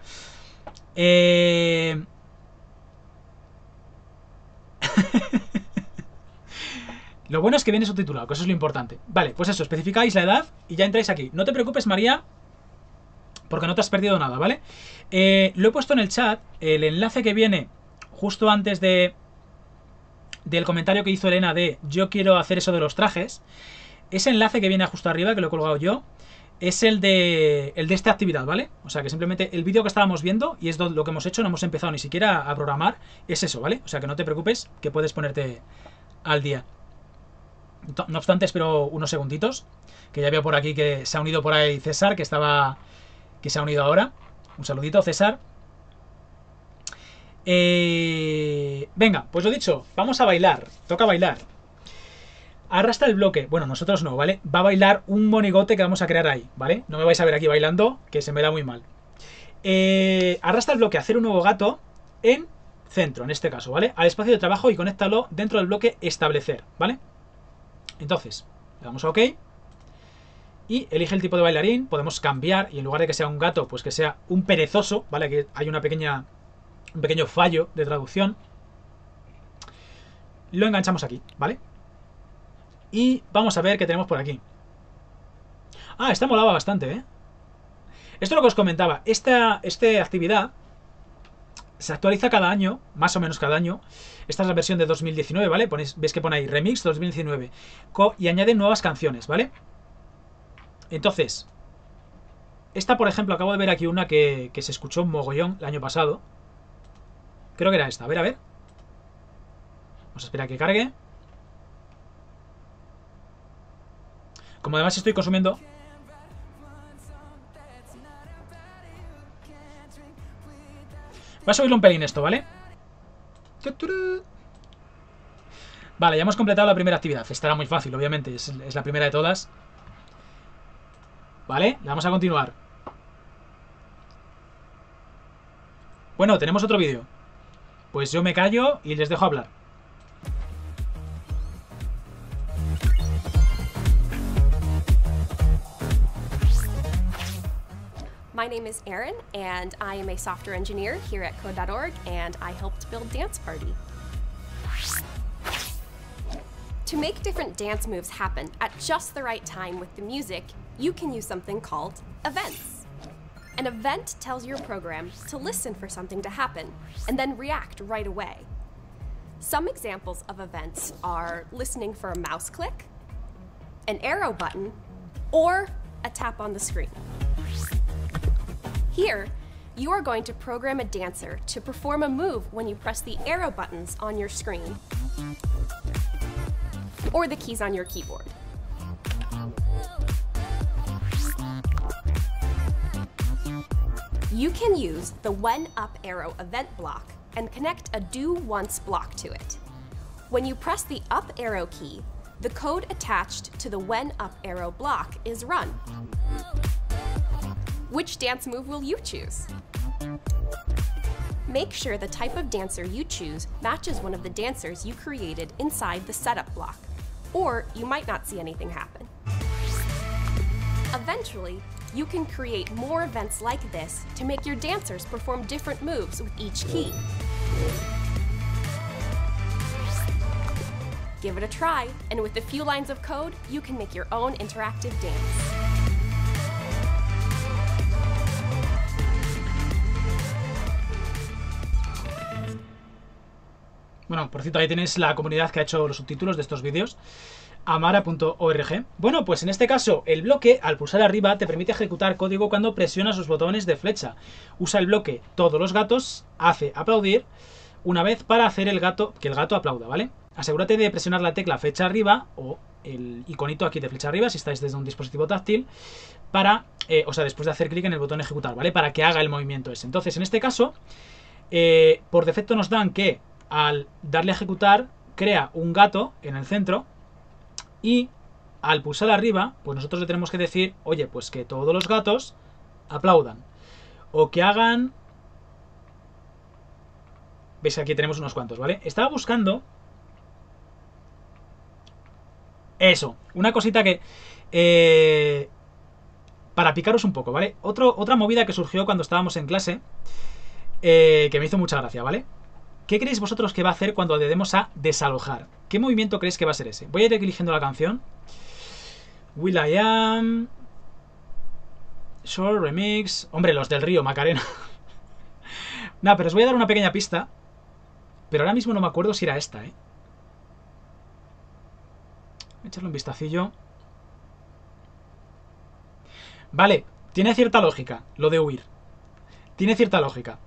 Lo bueno es que viene subtitulado, que eso es lo importante. Vale, pues eso, especificáis la edad y ya entráis aquí. No te preocupes, María, porque no te has perdido nada, ¿vale? Lo he puesto en el chat, el enlace que viene justo antes del comentario que hizo Elena de yo quiero hacer eso de los trajes. Ese enlace que viene justo arriba, que lo he colgado yo, es el de esta actividad, ¿vale? O sea que simplemente el vídeo que estábamos viendo, y es lo que hemos hecho, no hemos empezado ni siquiera a programar, es eso, ¿vale? O sea que no te preocupes, que puedes ponerte al día. No obstante, espero unos segunditos, que ya veo por aquí que se ha unido por ahí César, que se ha unido ahora. Un saludito, César. Venga, pues lo dicho, vamos a bailar. Toca bailar. Arrastra el bloque. Bueno, nosotros no, ¿vale? Va a bailar un monigote que vamos a crear ahí, ¿vale? No me vais a ver aquí bailando, que se me da muy mal. Arrastra el bloque, hacer un nuevo gato en centro, en este caso, ¿vale? Al espacio de trabajo y conéctalo dentro del bloque establecer, ¿vale? Entonces, le damos a OK. Y elige el tipo de bailarín. Podemos cambiar y en lugar de que sea un gato, pues que sea un perezoso, ¿vale? Que hay un pequeño fallo de traducción. Lo enganchamos aquí, ¿vale? Y vamos a ver qué tenemos por aquí. Ah, esta molaba bastante, ¿eh? Esto es lo que os comentaba. Esta actividad se actualiza cada año, más o menos cada año. Esta es la versión de 2019, ¿vale? Ves que pone ahí Remix 2019. Y añaden nuevas canciones, ¿vale? Entonces, esta, por ejemplo, acabo de ver aquí una que se escuchó un mogollón el año pasado. Creo que era esta. A ver, a ver. Vamos a esperar a que cargue. Como además estoy consumiendo... Voy a subirlo un pelín esto, ¿vale? Vale, ya hemos completado la primera actividad. Estará muy fácil, obviamente. Es la primera de todas. Vale, le vamos a continuar. Bueno, tenemos otro vídeo. Pues yo me callo y les dejo hablar. My name is Erin, and I am a software engineer here at Code.org, and I helped build Dance Party. To make different dance moves happen at just the right time with the music, you can use something called events. An event tells your program to listen for something to happen, and then react right away. Some examples of events are listening for a mouse click, an arrow button, or a tap on the screen. Here, you are going to program a dancer to perform a move when you press the arrow buttons on your screen or the keys on your keyboard. You can use the When Up Arrow event block and connect a Do Once block to it. When you press the Up Arrow key, the code attached to the When Up Arrow block is run. Which dance move will you choose? Make sure the type of dancer you choose matches one of the dancers you created inside the setup block, or you might not see anything happen. Eventually, you can create more events like this to make your dancers perform different moves with each key. Give it a try, and with a few lines of code, you can make your own interactive dance. Bueno, por cierto, ahí tenéis la comunidad que ha hecho los subtítulos de estos vídeos, amara.org. Bueno, pues en este caso, el bloque, al pulsar arriba, te permite ejecutar código cuando presionas los botones de flecha. Usa el bloque Todos los gatos, hace aplaudir una vez para hacer que el gato aplauda, ¿vale? Asegúrate de presionar la tecla flecha arriba o el iconito aquí de flecha arriba si estáis desde un dispositivo táctil para, después de hacer clic en el botón ejecutar, ¿vale? Para que haga el movimiento ese. Entonces, en este caso, por defecto nos dan que al darle a ejecutar crea un gato en el centro y al pulsar arriba pues nosotros le tenemos que decir, oye, pues que todos los gatos aplaudan o que hagan... Veis que aquí tenemos unos cuantos, ¿vale? Estaba buscando eso, una cosita que para picaros un poco, ¿vale? Otra movida que surgió cuando estábamos en clase que me hizo mucha gracia, ¿vale? ¿Qué creéis vosotros que va a hacer cuando le demos a desalojar? ¿Qué movimiento creéis que va a ser ese? Voy a ir eligiendo la canción. Will I Am... Short Remix... Hombre, los del Río, Macarena. Nah, pero os voy a dar una pequeña pista. Pero ahora mismo no me acuerdo si era esta, ¿eh? Voy a echarle un vistacillo. Vale, tiene cierta lógica lo de huir. Tiene cierta lógica.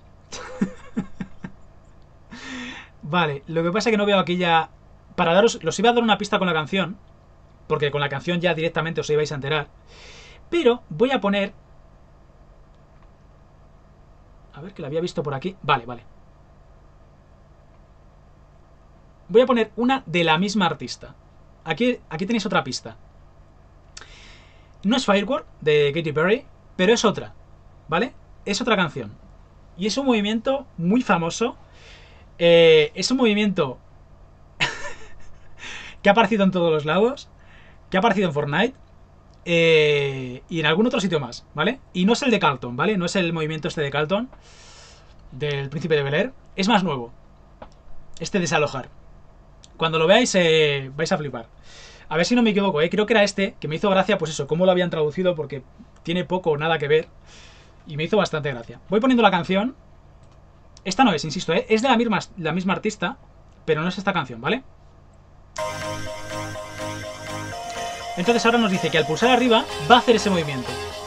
Vale, lo que pasa es que no veo aquí ya... Para daros... Los iba a dar una pista con la canción, porque con la canción ya directamente os ibais a enterar. Pero voy a poner... A ver, que la había visto por aquí. Vale, vale. Voy a poner una de la misma artista. Aquí tenéis otra pista. No es Firework, de Katy Perry, pero es otra, ¿vale? Es otra canción. Y es un movimiento muy famoso. Es un movimiento que ha aparecido en todos los lados, que ha aparecido en Fortnite y en algún otro sitio más, ¿vale? Y no es el de Carlton, ¿vale? No es el movimiento este de Carlton, del Príncipe de Bel-Air. Es más nuevo. Este desalojar. Cuando lo veáis vais a flipar. A ver si no me equivoco, creo que era este, que me hizo gracia, pues eso, cómo lo habían traducido, porque tiene poco o nada que ver. Y me hizo bastante gracia. Voy poniendo la canción. Esta no es, insisto, es de la misma artista, pero no es esta canción, ¿vale? Entonces ahora nos dice que al pulsar arriba va a hacer ese movimiento.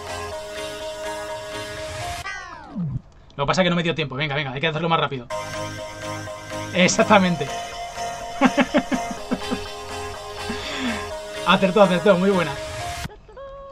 Lo que pasa es que no me dio tiempo. Venga, hay que hacerlo más rápido. Exactamente. Acertó, muy buena.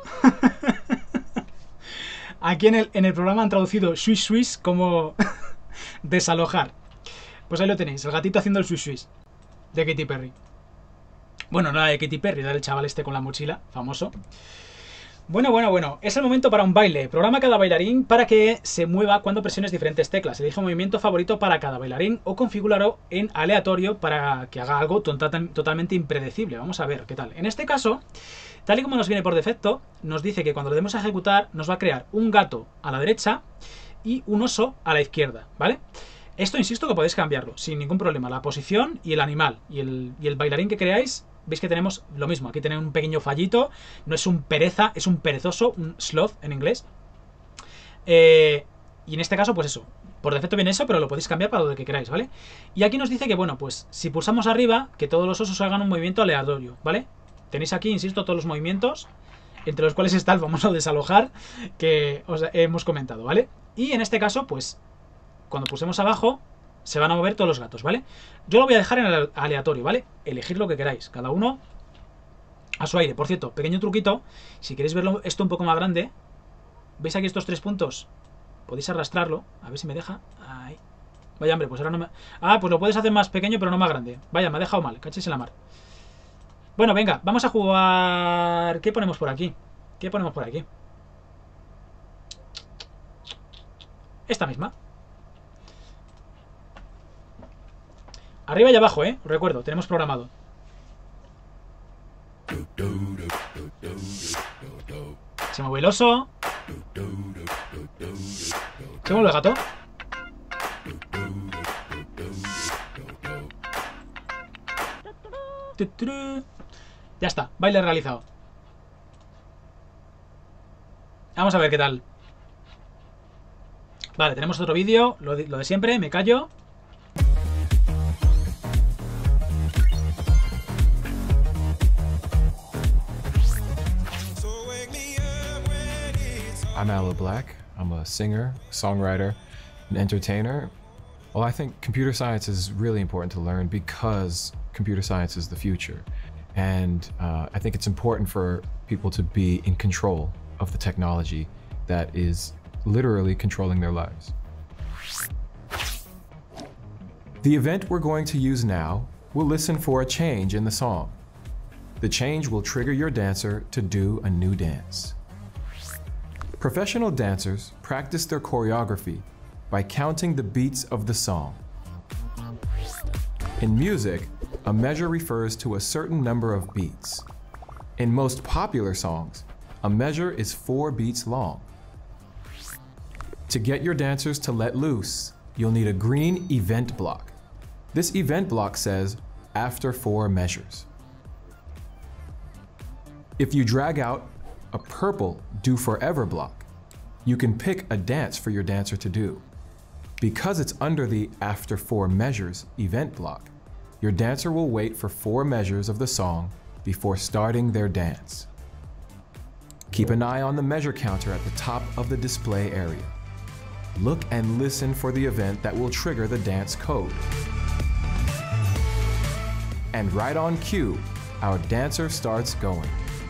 Aquí en el programa han traducido Swiss como Desalojar. Pues ahí lo tenéis, el gatito haciendo el swish de Katy Perry. Bueno, no la de Katy Perry, era el chaval este con la mochila, famoso. Bueno, es el momento para un baile. Programa cada bailarín para que se mueva cuando presiones diferentes teclas. Elige un movimiento favorito para cada bailarín o configúralo en aleatorio para que haga algo totalmente impredecible. Vamos a ver qué tal. En este caso, tal y como nos viene por defecto, nos dice que cuando le demos a ejecutar nos va a crear un gato a la derecha y un oso a la izquierda, ¿vale? Esto insisto que podéis cambiarlo sin ningún problema. La posición y el animal y el bailarín que creáis. Veis que tenemos lo mismo, aquí tenemos un pequeño fallito, no es un pereza, es un perezoso, un sloth en inglés. Y en este caso, pues eso, por defecto viene eso, pero lo podéis cambiar para lo que queráis, ¿vale? Y aquí nos dice que, bueno, pues si pulsamos arriba, que todos los osos hagan un movimiento aleatorio, ¿vale? Tenéis aquí, insisto, todos los movimientos, entre los cuales está el famoso desalojar, que os hemos comentado, ¿vale? Y en este caso, pues, cuando pulsemos abajo, se van a mover todos los gatos, ¿vale? Yo lo voy a dejar en el aleatorio, ¿vale? Elegir lo que queráis, cada uno a su aire. Por cierto, pequeño truquito, si queréis verlo esto un poco más grande, ¿veis aquí estos 3 puntos? Podéis arrastrarlo, a ver si me deja. Ahí. Vaya, hombre, pues ahora no me... Ah, pues lo puedes hacer más pequeño, pero no más grande. Vaya, me ha dejado mal, cachis en la mar. Bueno, venga, vamos a jugar... ¿Qué ponemos por aquí? ¿Qué ponemos por aquí? Esta misma. Arriba y abajo, os recuerdo, tenemos programado. Se mueve el oso. Se mueve el gato. Ya está, baile realizado. Vamos a ver qué tal. Vale, tenemos otro vídeo, lo de siempre, me callo. I'm Aloe Black. I'm a singer, songwriter, an entertainer. Well, I think computer science is really important to learn because computer science is the future. And I think it's important for people to be in control of the technology that is literally controlling their lives. The event we're going to use now will listen for a change in the song. The change will trigger your dancer to do a new dance. Professional dancers practice their choreography by counting the beats of the song. In music, a measure refers to a certain number of beats. In most popular songs, a measure is 4 beats long. To get your dancers to let loose, you'll need a green event block. This event block says, after 4 measures. If you drag out a purple do forever block, you can pick a dance for your dancer to do. Because it's under the after 4 measures event block, your dancer will wait for 4 measures of the song before starting their dance. Keep an eye on the measure counter at the top of the display area. Look and listen for the event that will trigger the dance code. And right on cue, our dancer starts going.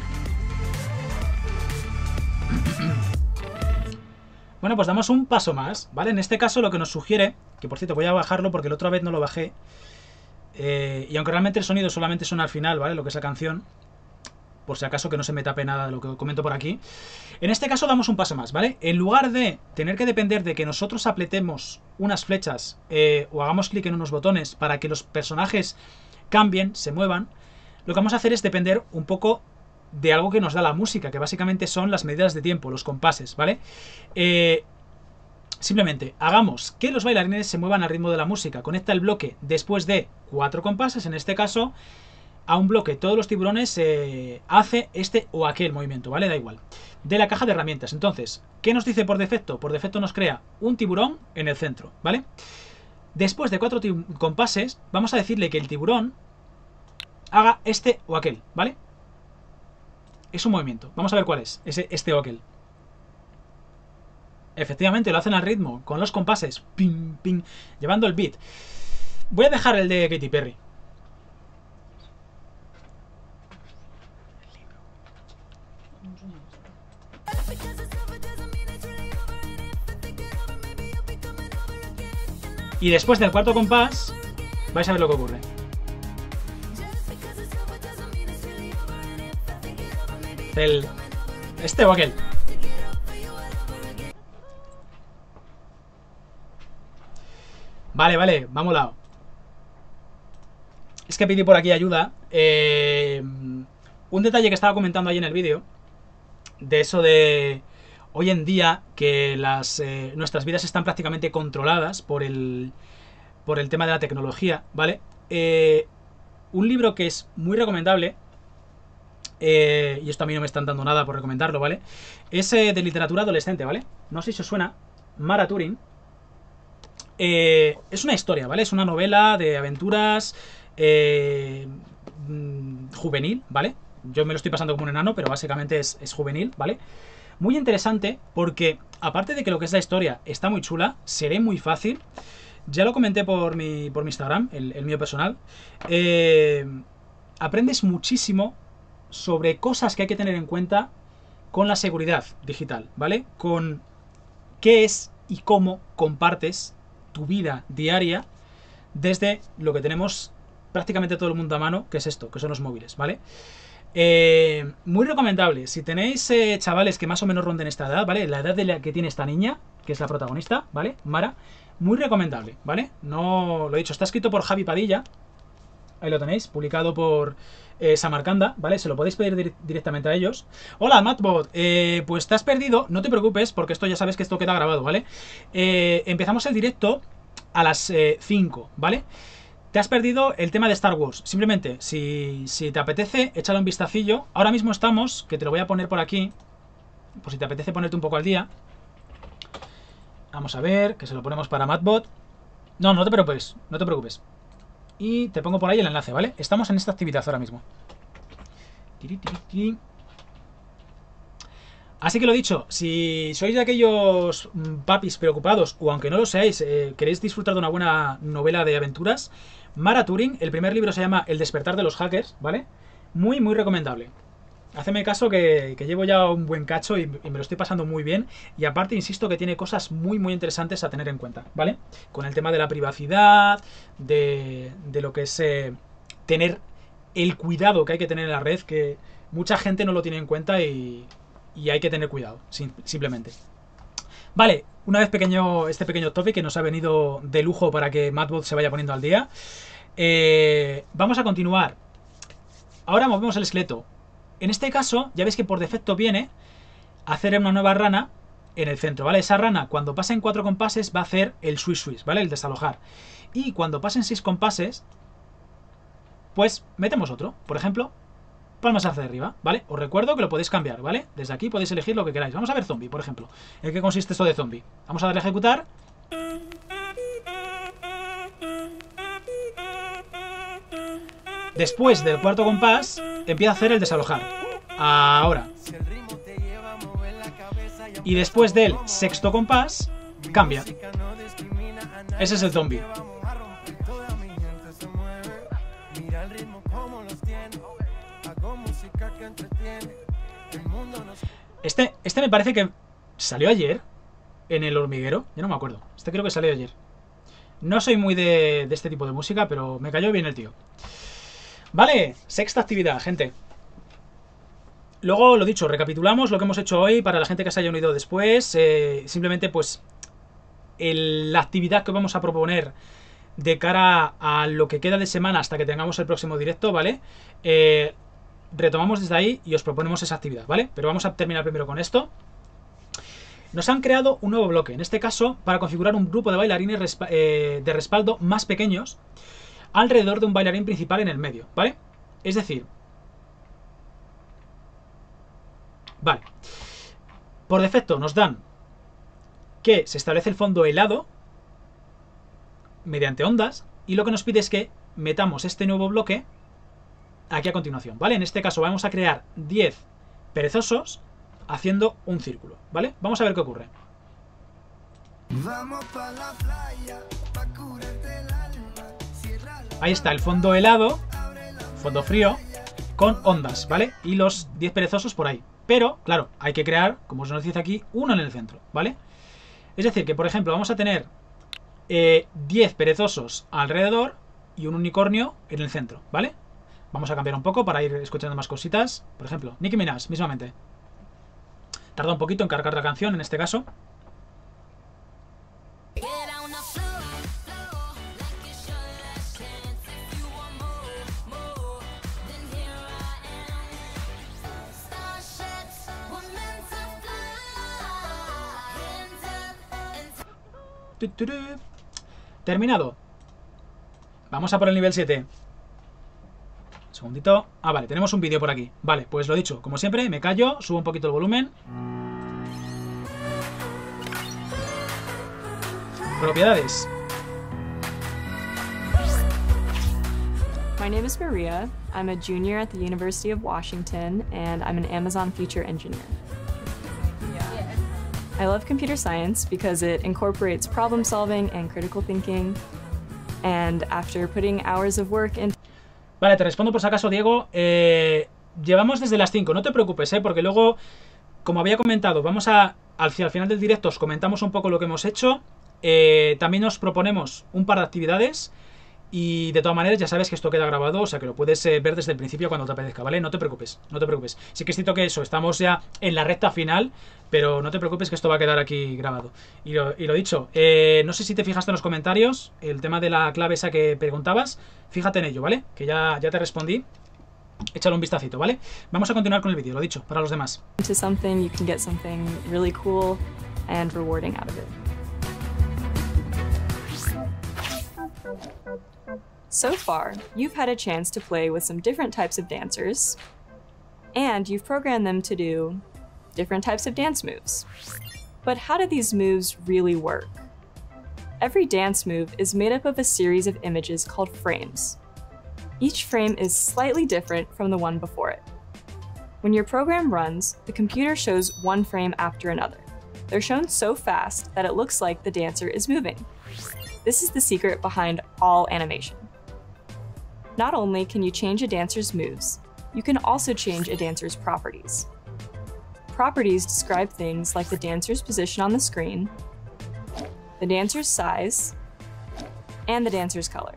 Bueno, pues damos un paso más, ¿vale? En este caso lo que nos sugiere, que por cierto voy a bajarlo porque la otra vez no lo bajé, y aunque realmente el sonido solamente suena al final, ¿vale? Lo que es la canción, por si acaso que no se me tape nada de lo que comento por aquí. En este caso damos un paso más, ¿vale? En lugar de tener que depender de que nosotros apretemos unas flechas o hagamos clic en unos botones para que los personajes cambien, se muevan, lo que vamos a hacer es depender un poco de algo que nos da la música, que básicamente son las medidas de tiempo, los compases, ¿vale? Simplemente hagamos que los bailarines se muevan al ritmo de la música. Conecta el bloque después de 4 compases, en este caso, a un bloque. Todos los tiburones hace este o aquel movimiento, ¿vale? Da igual. De la caja de herramientas. Entonces, ¿qué nos dice por defecto? Por defecto nos crea un tiburón en el centro, ¿vale? Después de 4 compases, vamos a decirle que el tiburón haga este o aquel, ¿vale? Es un movimiento. Vamos a ver cuál es. Este o aquel. Efectivamente, lo hacen al ritmo, con los compases. Ping, ping, llevando el beat. Voy a dejar el de Katy Perry. Y después del cuarto compás, vais a ver lo que ocurre. Este o aquel. Vale, vale, vamos lado. Es que pedí por aquí ayuda. Un detalle que estaba comentando ahí en el vídeo, de eso de hoy en día que nuestras vidas están prácticamente controladas por el tema de la tecnología, ¿vale? Un libro que es muy recomendable, y esto a mí no me están dando nada por recomendarlo, ¿vale? Es de literatura adolescente, ¿vale? No sé si os suena. Mara Turing. Es una historia, ¿vale? Es una novela de aventuras juvenil, ¿vale? Yo me lo estoy pasando como un enano, pero básicamente es juvenil, ¿vale? Muy interesante porque, aparte de que lo que es la historia está muy chula, seré muy fácil. Ya lo comenté por mi Instagram, el mío personal. Aprendes muchísimo sobre cosas que hay que tener en cuenta con la seguridad digital, ¿vale? Con qué es y cómo compartes tu vida diaria desde lo que tenemos prácticamente todo el mundo a mano, que es esto, que son los móviles, ¿vale? Muy recomendable. Si tenéis chavales que más o menos ronden esta edad, ¿vale? La edad de la que tiene esta niña, que es la protagonista, ¿vale? Mara, muy recomendable, ¿vale? No lo he dicho, está escrito por Javi Padilla. Ahí lo tenéis, publicado por Samarcanda, ¿vale? Se lo podéis pedir directamente a ellos. Hola, Mattbot, pues te has perdido, no te preocupes, porque esto ya sabes que esto queda grabado, ¿vale? Empezamos el directo a las 5, ¿vale? Te has perdido el tema de Star Wars. Simplemente, si te apetece, échale un vistacillo. Ahora mismo estamos, que te lo voy a poner por aquí, por si te apetece ponerte un poco al día. Vamos a ver, que se lo ponemos para Mattbot. No, no te preocupes, no te preocupes. Y te pongo por ahí el enlace, ¿vale? Estamos en esta actividad ahora mismo. Así que lo dicho, si sois de aquellos papis preocupados, o aunque no lo seáis, queréis disfrutar de una buena novela de aventuras, Mara Turing, el primer libro se llama El despertar de los hackers, ¿vale? Muy, muy recomendable. Haceme caso que llevo ya un buen cacho y me lo estoy pasando muy bien. Y aparte, insisto, que tiene cosas muy, muy interesantes a tener en cuenta, ¿vale? Con el tema de la privacidad, de lo que es tener el cuidado que hay que tener en la red, que mucha gente no lo tiene en cuenta y hay que tener cuidado, simplemente. Vale, una vez este pequeño topic que nos ha venido de lujo para que Mattbot se vaya poniendo al día. Vamos a continuar. Ahora movemos el esqueleto. En este caso, ya veis que por defecto viene a hacer una nueva rana en el centro, ¿vale? Esa rana, cuando pasen 4 compases, va a hacer el swish, ¿vale? El desalojar. Y cuando pasen 6 compases, pues metemos otro. Por ejemplo, palmas hacia arriba, ¿vale? Os recuerdo que lo podéis cambiar, ¿vale? Desde aquí podéis elegir lo que queráis. Vamos a ver zombie, por ejemplo. ¿En qué consiste esto de zombie? Vamos a darle a ejecutar. Después del cuarto compás, empieza a hacer el desalojar. Ahora. Y después del sexto compás, cambia. Ese es el zombie. Este me parece que salió ayer en El Hormiguero. Yo no me acuerdo. Este creo que salió ayer. No soy muy de este tipo de música, pero me cayó bien el tío. Vale, sexta actividad, gente. Luego, lo dicho, recapitulamos lo que hemos hecho hoy para la gente que se haya unido después. Simplemente, pues, la actividad que vamos a proponer de cara a lo que queda de semana hasta que tengamos el próximo directo, ¿vale? Retomamos desde ahí y os proponemos esa actividad, ¿vale? Pero vamos a terminar primero con esto. Nos han creado un nuevo bloque, en este caso, para configurar un grupo de bailarines de respaldo más pequeños alrededor de un bailarín principal en el medio, ¿vale? Es decir, vale, por defecto nos dan que se establece el fondo helado mediante ondas y lo que nos pide es que metamos este nuevo bloque aquí a continuación, ¿vale? En este caso vamos a crear 10 perezosos haciendo un círculo, ¿vale? Vamos a ver qué ocurre. Ahí está el fondo helado, fondo frío, con ondas, ¿vale? Y los 10 perezosos por ahí. Pero, claro, hay que crear, como os nos dice aquí, uno en el centro, ¿vale? Es decir, que por ejemplo vamos a tener 10 perezosos alrededor y un unicornio en el centro, ¿vale? Vamos a cambiar un poco para ir escuchando más cositas. Por ejemplo, Nicki Minaj, mismamente. Tarda un poquito en cargar la canción, en este caso. Terminado. Vamos a por el nivel 7. Un segundito. Ah, vale, tenemos un vídeo por aquí. Vale, pues lo dicho, como siempre, me callo, subo un poquito el volumen. Propiedades. My name is Maria. I'm a junior at the University of Washington, and I'm an Amazon feature engineer. I love computer science because it incorporates problem solving and critical thinking. And after putting hours of work into... Vale, te respondo por si acaso, Diego. Llevamos desde las 5, no te preocupes, porque luego, como había comentado, vamos a, hacia el final del directo os comentamos un poco lo que hemos hecho. También nos proponemos un par de actividades. Y de todas maneras ya sabes que esto queda grabado, o sea que lo puedes ver desde el principio cuando te apetezca, ¿vale? No te preocupes, no te preocupes. Sí que es cierto que eso, estamos ya en la recta final, pero no te preocupes que esto va a quedar aquí grabado. Y lo dicho, no sé si te fijaste en los comentarios, el tema de la clave esa que preguntabas, fíjate en ello, ¿vale? Que ya te respondí. Échale un vistacito, ¿vale? Vamos a continuar con el vídeo, lo dicho, para los demás. Into something, you can get something really cool and rewarding out of it. So far, you've had a chance to play with some different types of dancers, and you've programmed them to do different types of dance moves. But how do these moves really work? Every dance move is made up of a series of images called frames. Each frame is slightly different from the one before it. When your program runs, the computer shows one frame after another. They're shown so fast that it looks like the dancer is moving. This is the secret behind all animation. Not only can you change a dancer's moves, you can also change a dancer's properties. Properties describe things like the dancer's position on the screen, the dancer's size, and the dancer's color.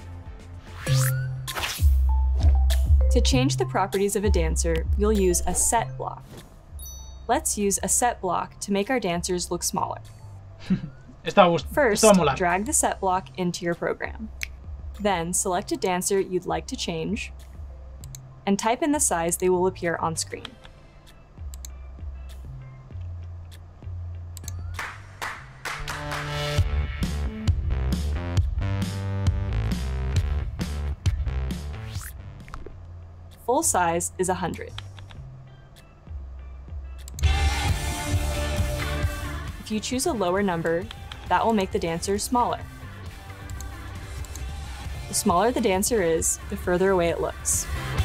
To change the properties of a dancer, you'll use a set block. Let's use a set block to make our dancers look smaller. First, drag the set block into your program. Then select a dancer you'd like to change, and type in the size they will appear on screen. Full size is 100. If you choose a lower number, that will make the dancer smaller. The smaller the dancer is, the further away it looks.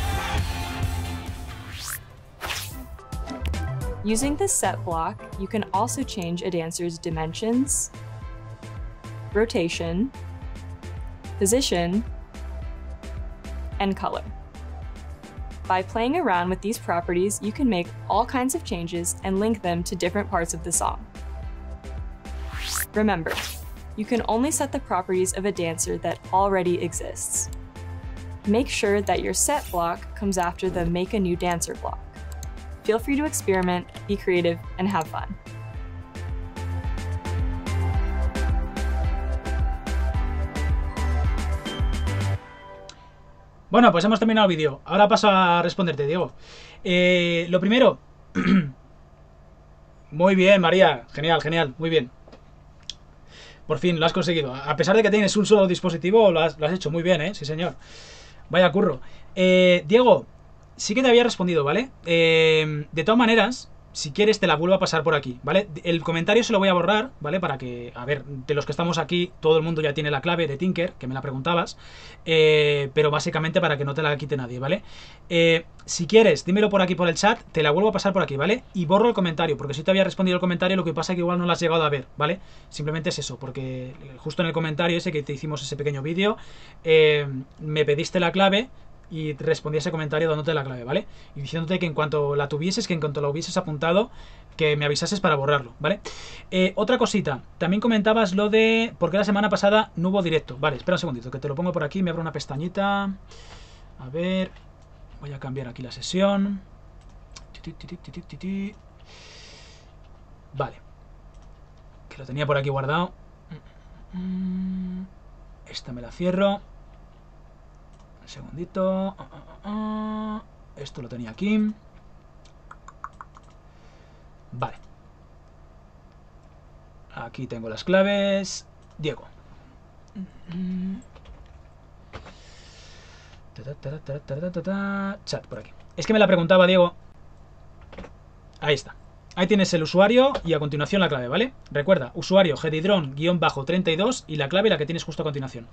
Using the set block, you can also change a dancer's dimensions, rotation, position, and color. By playing around with these properties, you can make all kinds of changes and link them to different parts of the song. Remember, you can only set the properties of a dancer that already exists. Make sure that your set block comes after the Make a New Dancer block. Feel free to experiment, be creative, and have fun. Bueno, pues hemos terminado el vídeo. Ahora paso a responderte, Diego. Lo primero... Muy bien, María. Genial, genial. Muy bien. Por fin lo has conseguido. A pesar de que tienes un solo dispositivo, lo has hecho muy bien, ¿eh? Sí, señor. Vaya curro. Diego, sí que te había respondido, ¿vale? De todas maneras, si quieres te la vuelvo a pasar por aquí, ¿vale? El comentario se lo voy a borrar, ¿vale? Para que, a ver, de los que estamos aquí, todo el mundo ya tiene la clave de Tinker, que me la preguntabas. Pero básicamente para que no te la quite nadie, ¿vale? Si quieres, dímelo por aquí por el chat, te la vuelvo a pasar por aquí, ¿vale? Y borro el comentario, porque si te había respondido el comentario, lo que pasa es que igual no lo has llegado a ver, ¿vale? Simplemente es eso, porque justo en el comentario ese que te hicimos ese pequeño vídeo, me pediste la clave, y respondí a ese comentario dándote la clave, ¿vale? Y diciéndote que en cuanto la tuvieses, que en cuanto la hubieses apuntado, que me avisases para borrarlo, ¿vale? Otra cosita, también comentabas lo de por qué la semana pasada no hubo directo. Vale, espera un segundito, que te lo pongo por aquí, me abro una pestañita. A ver, voy a cambiar aquí la sesión. Vale, que lo tenía por aquí guardado. Esta me la cierro. Un segundito. Esto lo tenía aquí. Vale. Aquí tengo las claves. Diego. Chat por aquí. Es que me la preguntaba Diego. Ahí está. Ahí tienes el usuario y a continuación la clave, ¿vale? Recuerda, usuario gedidron-32 y la clave la que tienes justo a continuación.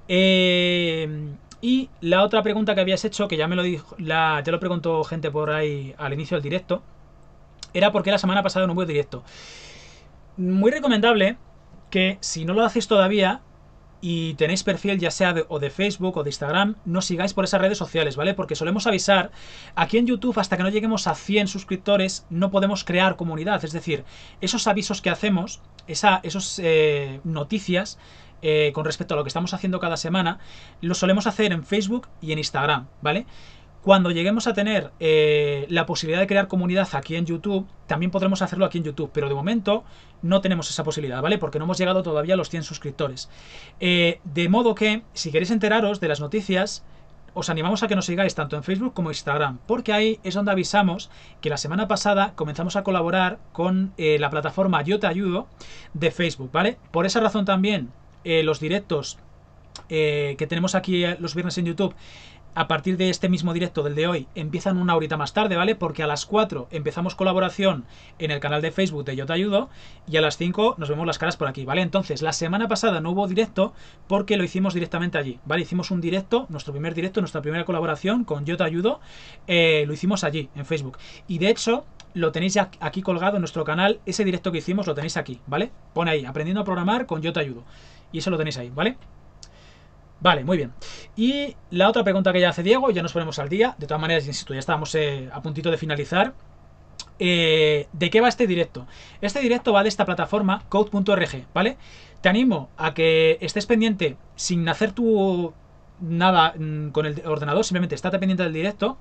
Y la otra pregunta que habías hecho, que ya me lo dijo, ya lo preguntó gente por ahí al inicio del directo, era por qué la semana pasada no hubo directo. Muy recomendable que si no lo hacéis todavía y tenéis perfil ya sea de Facebook o de Instagram, nos sigáis por esas redes sociales, ¿vale? Porque solemos avisar, aquí en YouTube hasta que no lleguemos a 100 suscriptores no podemos crear comunidad, es decir, esos avisos que hacemos, esos noticias con respecto a lo que estamos haciendo cada semana, lo solemos hacer en Facebook y en Instagram, ¿vale? Cuando lleguemos a tener la posibilidad de crear comunidad aquí en YouTube, también podremos hacerlo aquí en YouTube, pero de momento no tenemos esa posibilidad, ¿vale? Porque no hemos llegado todavía a los 100 suscriptores. De modo que, si queréis enteraros de las noticias, os animamos a que nos sigáis tanto en Facebook como en Instagram, porque ahí es donde avisamos que la semana pasada comenzamos a colaborar con la plataforma Yo Te Ayudo de Facebook, ¿vale? Por esa razón también, los directos que tenemos aquí los viernes en YouTube, a partir de este mismo directo del de hoy, empiezan una horita más tarde, ¿vale? Porque a las 4 empezamos colaboración en el canal de Facebook de Yo Te Ayudo y a las 5 nos vemos las caras por aquí, ¿vale? Entonces, la semana pasada no hubo directo porque lo hicimos directamente allí, ¿vale? Hicimos un directo, nuestro primer directo, nuestra primera colaboración con Yo Te Ayudo, lo hicimos allí, en Facebook. Y de hecho, lo tenéis ya aquí colgado en nuestro canal, ese directo que hicimos lo tenéis aquí, ¿vale? Pone ahí, aprendiendo a programar con Yo Te Ayudo. Y eso lo tenéis ahí, ¿vale? Vale, muy bien. Y la otra pregunta que ya hace Diego, ya nos ponemos al día. De todas maneras, insisto, ya estábamos a puntito de finalizar. ¿De qué va este directo? Este directo va de esta plataforma, code.org, ¿vale? Te animo a que estés pendiente sin hacer tú nada con el ordenador, simplemente estate pendiente del directo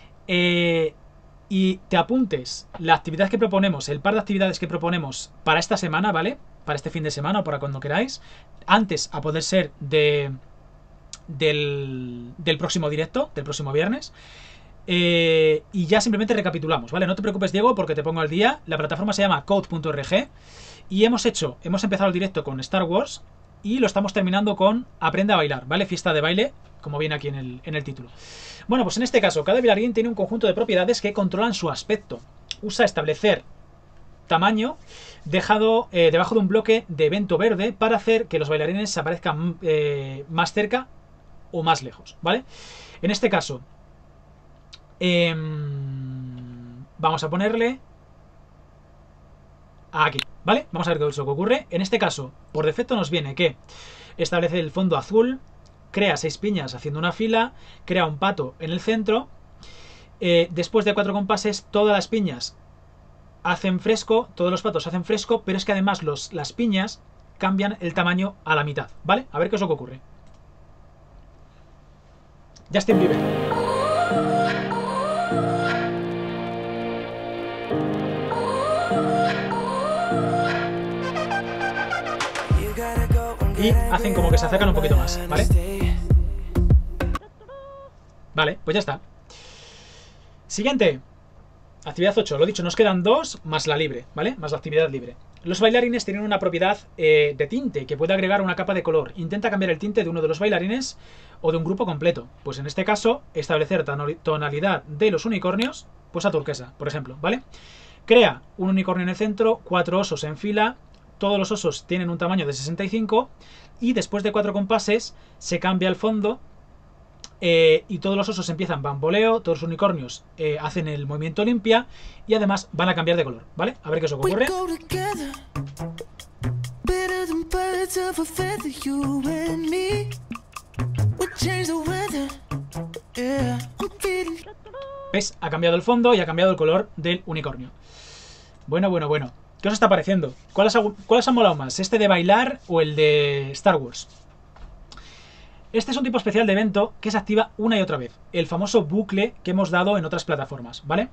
y te apuntes la actividad que proponemos, el par de actividades que proponemos para esta semana, ¿vale? Para este fin de semana o para cuando queráis, antes a poder ser del próximo directo, del próximo viernes. Y ya simplemente recapitulamos, ¿vale? No te preocupes, Diego, porque te pongo al día. La plataforma se llama code.org y hemos empezado el directo con Star Wars y lo estamos terminando con Aprende a bailar, ¿vale? Fiesta de baile, como viene aquí en el título. Bueno, pues en este caso, cada bailarín tiene un conjunto de propiedades que controlan su aspecto. Usa establecer tamaño debajo de un bloque de evento verde para hacer que los bailarines se aparezcan más cerca o más lejos, ¿vale? En este caso, vamos a ponerle aquí, ¿vale? Vamos a ver qué es lo que ocurre. En este caso, por defecto nos viene que establece el fondo azul, crea 6 piñas haciendo una fila, crea un pato en el centro, después de 4 compases todas las piñas hacen fresco, todos los patos hacen fresco, pero es que además las piñas cambian el tamaño a la mitad, ¿vale? A ver qué es lo que ocurre. Justin Bieber. Y hacen como que se acercan un poquito más, ¿vale? Vale, pues ya está. Siguiente. Actividad 8, lo dicho, nos quedan 2 más la libre, ¿vale? Más la actividad libre. Los bailarines tienen una propiedad de tinte que puede agregar una capa de color. Intenta cambiar el tinte de uno de los bailarines o de un grupo completo. Pues en este caso, establecer tonalidad de los unicornios, pues a turquesa, por ejemplo, ¿vale? Crea un unicornio en el centro, 4 osos en fila, todos los osos tienen un tamaño de 65 y después de 4 compases se cambia el fondo. Y todos los osos empiezan bamboleo, todos los unicornios hacen el movimiento limpia y además van a cambiar de color, ¿vale? A ver qué es lo que ocurre. ¿Ves? Ha cambiado el fondo y ha cambiado el color del unicornio. Bueno, bueno, bueno. ¿Qué os está pareciendo? ¿Cuál os ha molado más? ¿Este de bailar o el de Star Wars? Este es un tipo especial de evento que se activa una y otra vez. El famoso bucle que hemos dado en otras plataformas, ¿vale?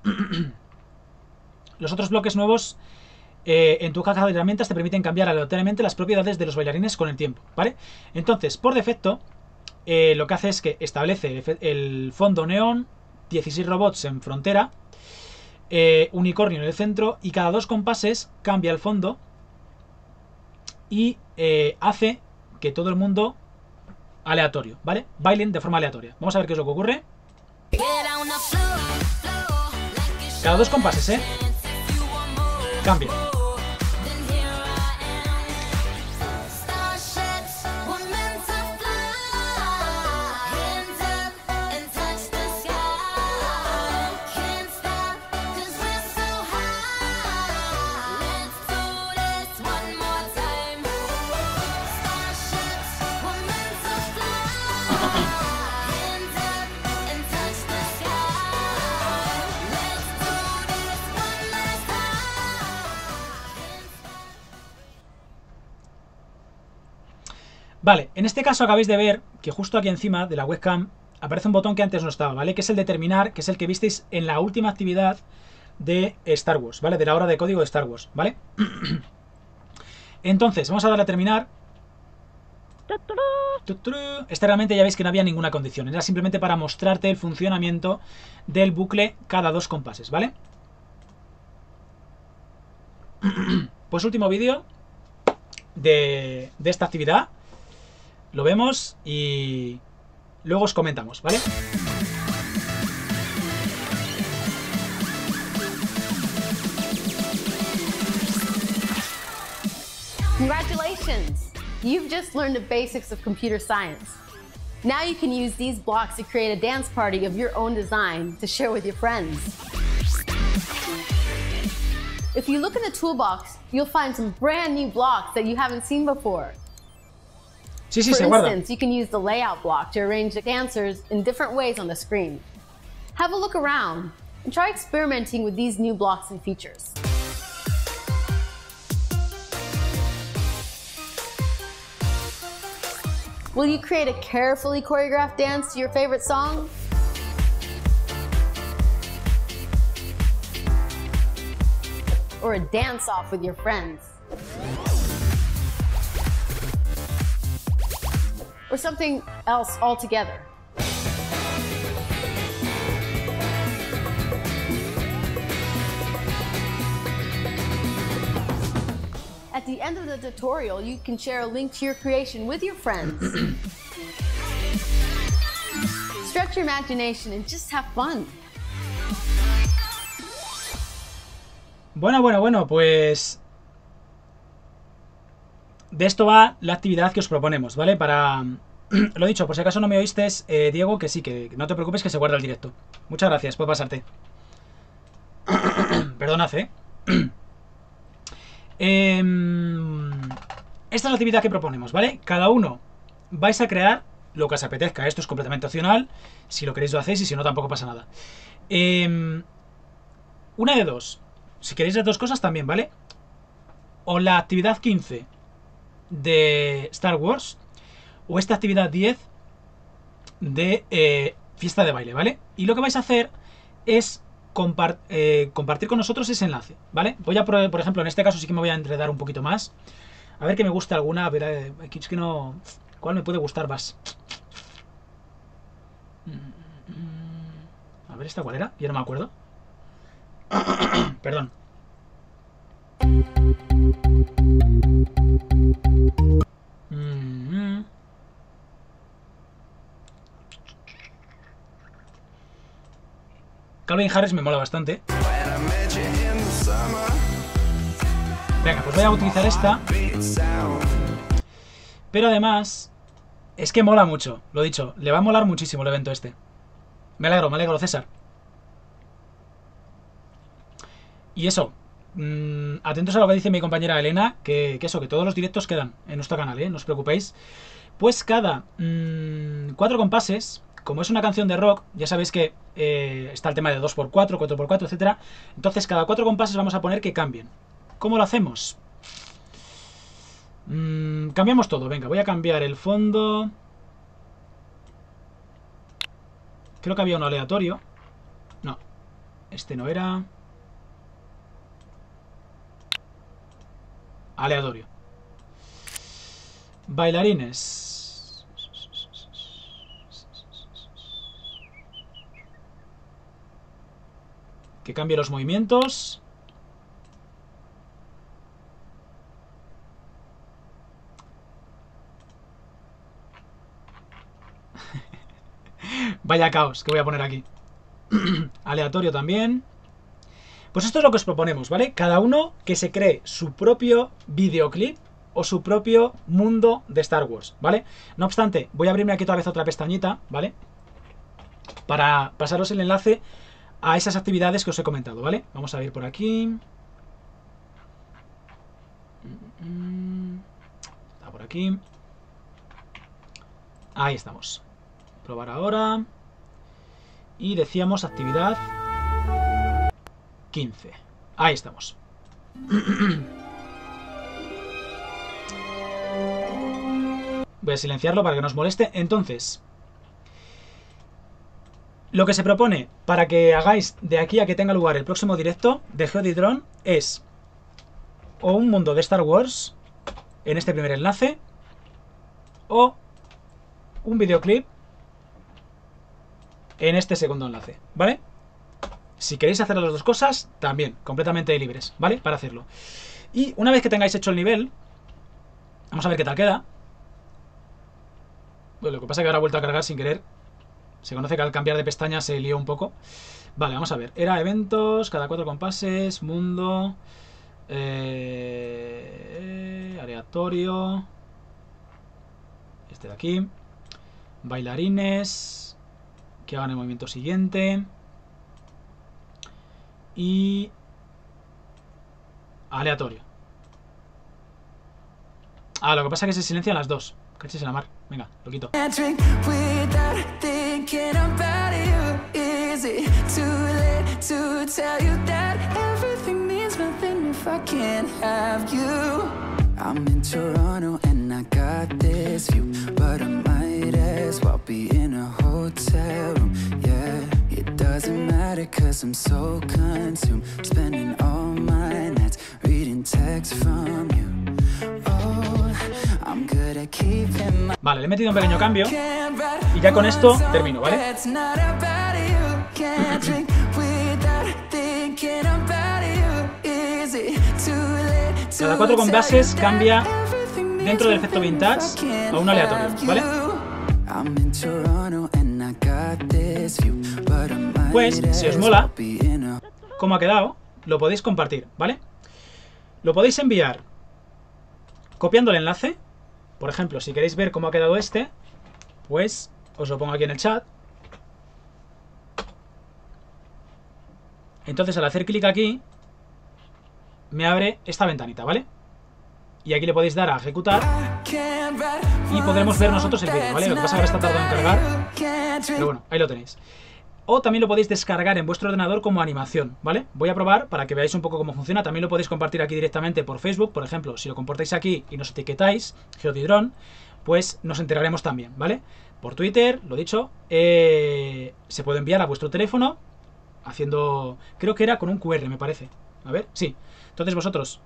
Los otros bloques nuevos en tu caja de herramientas te permiten cambiar aleatoriamente las propiedades de los bailarines con el tiempo, ¿vale? Entonces, por defecto, lo que hace es que establece el fondo neón, 16 robots en frontera, unicornio en el centro, y cada 2 compases cambia el fondo y hace que todo el mundo aleatorio, ¿vale? Bailen de forma aleatoria. Vamos a ver qué es lo que ocurre. Cada 2 compases, cambia. Vale, en este caso acabáis de ver que justo aquí encima de la webcam aparece un botón que antes no estaba, ¿vale? Que es el de terminar, que es el que visteis en la última actividad de Star Wars, ¿vale? De la hora de código de Star Wars, ¿vale? Entonces, vamos a darle a terminar. Este realmente ya veis que no había ninguna condición, era simplemente para mostrarte el funcionamiento del bucle cada 2 compases, ¿vale? Pues último vídeo de esta actividad. Lo vemos y luego os comentamos, ¿vale? Congratulations! You've just learned the basics of computer science. Now you can use these blocks to create a dance party of your own design to share with your friends. If you look in the toolbox, you'll find some brand new blocks that you haven't seen before. Sí, sí, For se guarda. instance, you can use the layout block to arrange the dancers in different ways on the screen. Have a look around and try experimenting with these new blocks and features. Will you create a carefully choreographed dance to your favorite song? Or a dance-off with your friends? Or something else altogether? At the end of the tutorial, you can share a link to your creation with your friends. Stretch your imagination and just have fun. Bueno, pues de esto va la actividad que os proponemos, ¿vale? Para... Lo dicho, por si acaso no me oíste, Diego, que sí, que no te preocupes, que se guarda el directo. Muchas gracias, puedes pasarte. Perdonad, esta es la actividad que proponemos, ¿vale? Cada uno vais a crear lo que os apetezca. Esto es completamente opcional. Si lo queréis lo hacéis y si no tampoco pasa nada. Una de dos. Si queréis las dos cosas también, ¿vale? O la actividad 15 de Star Wars o esta actividad 10 de fiesta de baile, ¿vale? Y lo que vais a hacer es compartir con nosotros ese enlace, ¿vale? Voy a, por ejemplo, en este caso sí que me voy a enredar un poquito más. A ver que me gusta alguna. A ver, es que no... ¿Cuál me puede gustar más? A ver, ¿esta cuál era? Ya no me acuerdo. Perdón. Calvin Harris me mola bastante. Venga, pues voy a utilizar esta. Pero además, es que mola mucho, lo dicho. Le va a molar muchísimo el evento este. Me alegro, César. Y eso, atentos a lo que dice mi compañera Elena, que eso, que todos los directos quedan en nuestro canal, no os preocupéis. Pues cada 4 compases como es una canción de rock, ya sabéis que está el tema de 2x4, 4x4, etc. Entonces cada 4 compases vamos a poner que cambien. ¿Cómo lo hacemos? Cambiamos todo. Venga, voy a cambiar el fondo. Creo que había uno aleatorio. No, este no era. Aleatorio. Bailarines. Que cambie los movimientos. Vaya caos que voy a poner aquí. Aleatorio también. Pues esto es lo que os proponemos, ¿vale? Cada uno que se cree su propio videoclip o su propio mundo de Star Wars, ¿vale? No obstante, voy a abrirme aquí otra pestañita, ¿vale? Para pasaros el enlace a esas actividades que os he comentado, ¿vale? Vamos a ir por aquí. Está por aquí. Ahí estamos. Probar ahora. Y decíamos actividad 15. Ahí estamos. Voy a silenciarlo para que no os moleste. Entonces, lo que se propone para que hagáis de aquí a que tenga lugar el próximo directo de Geodidron es o un mundo de Star Wars en este primer enlace o un videoclip en este segundo enlace, ¿vale? Si queréis hacer las dos cosas, también, completamente libres, ¿vale? Para hacerlo. Y una vez que tengáis hecho el nivel, vamos a ver qué tal queda. Bueno, lo que pasa es que ahora ha vuelto a cargar sin querer. Se conoce que al cambiar de pestaña se lió un poco. Vale, vamos a ver. Era eventos, cada 4 compases, mundo, aleatorio. Este de aquí. Bailarines. Que hagan el movimiento siguiente. Y aleatorio. Ah, lo que pasa es que se silencian las dos. Cachis en la mar. Venga, lo quito. I'm in Toronto and I got this view, but I might as well be in a hotel room. Yeah, it doesn't matter cause I'm so consumed, spending all my nights reading texts from you. Oh, I'm good at keeping my... Vale, le he metido un pequeño cambio y ya con esto termino, ¿vale? Cada 4 compases cambia dentro del efecto vintage a un aleatorio, ¿vale? Pues, si os mola cómo ha quedado, lo podéis compartir, ¿vale? Lo podéis enviar copiando el enlace. Por ejemplo, si queréis ver cómo ha quedado este, pues os lo pongo aquí en el chat. Entonces, al hacer clic aquí, me abre esta ventanita, ¿vale? Y aquí le podéis dar a ejecutar y podremos ver nosotros el vídeo, ¿vale? Lo que pasa es que ahora está tardando en cargar, pero bueno, ahí lo tenéis. O también lo podéis descargar en vuestro ordenador como animación, ¿vale? Voy a probar para que veáis un poco cómo funciona. También lo podéis compartir aquí directamente por Facebook, por ejemplo. Si lo compartáis aquí y nos etiquetáis, Geodidron, pues nos enteraremos también, ¿vale? Por Twitter, lo dicho, se puede enviar a vuestro teléfono haciendo... Creo que era con un QR, me parece. A ver, sí. Entonces vosotros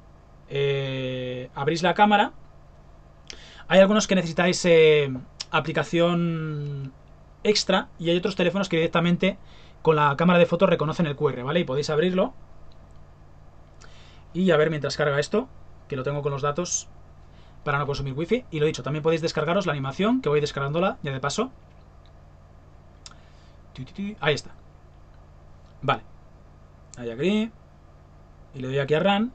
abrís la cámara. Hay algunos que necesitáis aplicación extra y hay otros teléfonos que directamente con la cámara de fotos reconocen el QR, ¿vale? Y podéis abrirlo y a ver mientras carga esto, que lo tengo con los datos para no consumir wifi. Y lo dicho, también podéis descargaros la animación, que voy descargándola ya de paso. Ahí está. Vale. Ahí agree. Y le doy aquí a Run.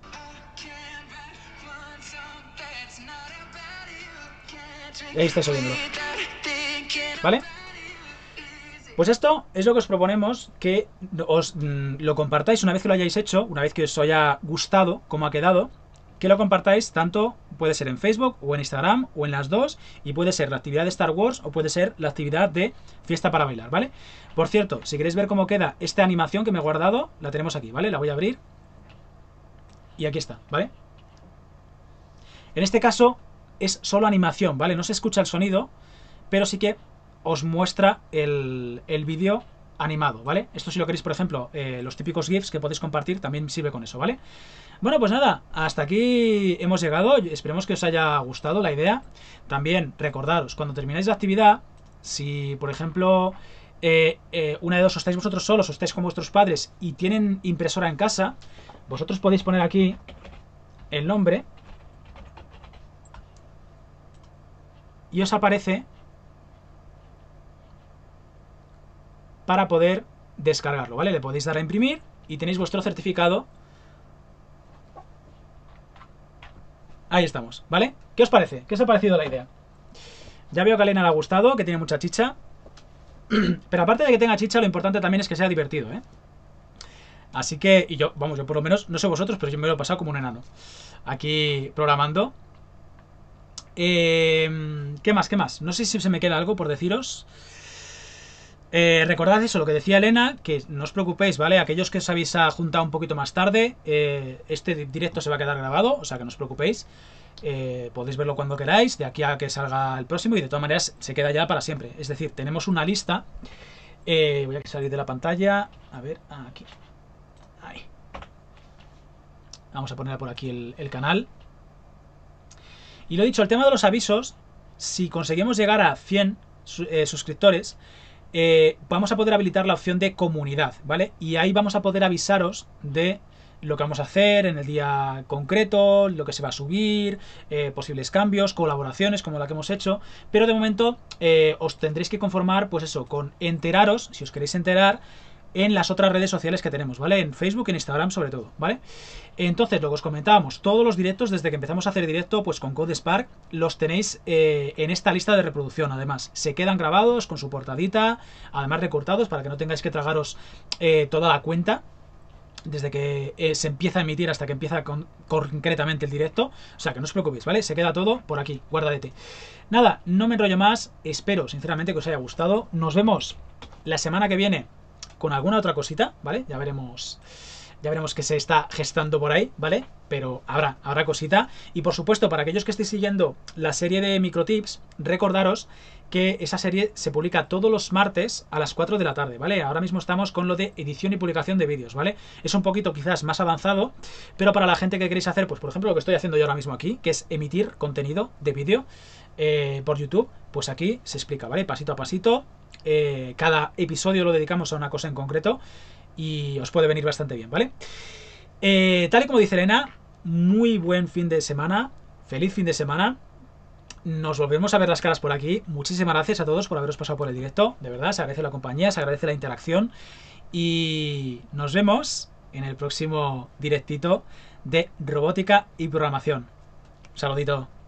Y ahí estáis oyéndolo. ¿Vale? Pues esto es lo que os proponemos, que os lo compartáis una vez que lo hayáis hecho, una vez que os haya gustado cómo ha quedado, que lo compartáis tanto puede ser en Facebook o en Instagram o en las dos, y puede ser la actividad de Star Wars o puede ser la actividad de fiesta para bailar, ¿vale? Por cierto, si queréis ver cómo queda esta animación que me he guardado, la tenemos aquí, ¿vale? La voy a abrir y aquí está, ¿vale? En este caso es solo animación, ¿vale? No se escucha el sonido, pero sí que os muestra el vídeo animado, ¿vale? Esto si lo queréis, por ejemplo, los típicos GIFs que podéis compartir, también sirve con eso, ¿vale? Bueno, pues nada, hasta aquí hemos llegado. Esperemos que os haya gustado la idea. También recordaros, cuando termináis la actividad, si por ejemplo una de dos, o estáis vosotros solos o estáis con vuestros padres y tienen impresora en casa, vosotros podéis poner aquí el nombre y os aparece para poder descargarlo, ¿vale? Le podéis dar a imprimir y tenéis vuestro certificado. Ahí estamos, ¿vale? ¿Qué os parece? ¿Qué os ha parecido la idea? Ya veo que a Elena le ha gustado, que tiene mucha chicha. Pero aparte de que tenga chicha, lo importante también es que sea divertido, ¿eh? Así que, y yo, vamos, yo por lo menos, no sé vosotros, pero yo me lo he pasado como un enano aquí programando. ¿Qué más? ¿Qué más? No sé si se me queda algo por deciros. Recordad eso, lo que decía Elena, que no os preocupéis, ¿vale? Aquellos que os habéis juntado un poquito más tarde, este directo se va a quedar grabado, o sea que no os preocupéis. Podéis verlo cuando queráis, de aquí a que salga el próximo, y de todas maneras se queda ya para siempre. Es decir, tenemos una lista. Voy a salir de la pantalla. A ver, aquí. Ahí. Vamos a poner por aquí el canal. Y lo dicho, el tema de los avisos, si conseguimos llegar a 100 suscriptores, vamos a poder habilitar la opción de comunidad, ¿vale? Y ahí vamos a poder avisaros de lo que vamos a hacer en el día concreto, lo que se va a subir, posibles cambios, colaboraciones como la que hemos hecho, pero de momento os tendréis que conformar, pues eso, con enteraros, si os queréis enterar, en las otras redes sociales que tenemos, ¿vale? En Facebook, en Instagram sobre todo, ¿vale? Entonces, lo que os comentábamos, todos los directos, desde que empezamos a hacer directo, pues con CodeSpark, los tenéis en esta lista de reproducción, además. Se quedan grabados con su portadita, además recortados, para que no tengáis que tragaros toda la cuenta, desde que se empieza a emitir hasta que empieza concretamente el directo. O sea, que no os preocupéis, ¿vale? Se queda todo por aquí, guardadete. Nada, no me enrollo más, espero sinceramente que os haya gustado. Nos vemos la semana que viene con alguna otra cosita, ¿vale? Ya veremos qué se está gestando por ahí, ¿vale? Pero habrá cosita. Y por supuesto, para aquellos que estéis siguiendo la serie de microtips, recordaros que esa serie se publica todos los martes a las 4 de la tarde, ¿vale? Ahora mismo estamos con lo de edición y publicación de vídeos, ¿vale? Es un poquito quizás más avanzado, pero para la gente que queréis hacer, pues por ejemplo lo que estoy haciendo yo ahora mismo aquí, que es emitir contenido de vídeo por YouTube, pues aquí se explica, ¿vale? Pasito a pasito. Cada episodio lo dedicamos a una cosa en concreto y os puede venir bastante bien, ¿vale? Tal y como dice Elena, muy buen fin de semana, feliz fin de semana. Nos volvemos a ver las caras por aquí. Muchísimas gracias a todos por haberos pasado por el directo, de verdad, se agradece la compañía, se agradece la interacción y nos vemos en el próximo directito de robótica y programación. Un saludito.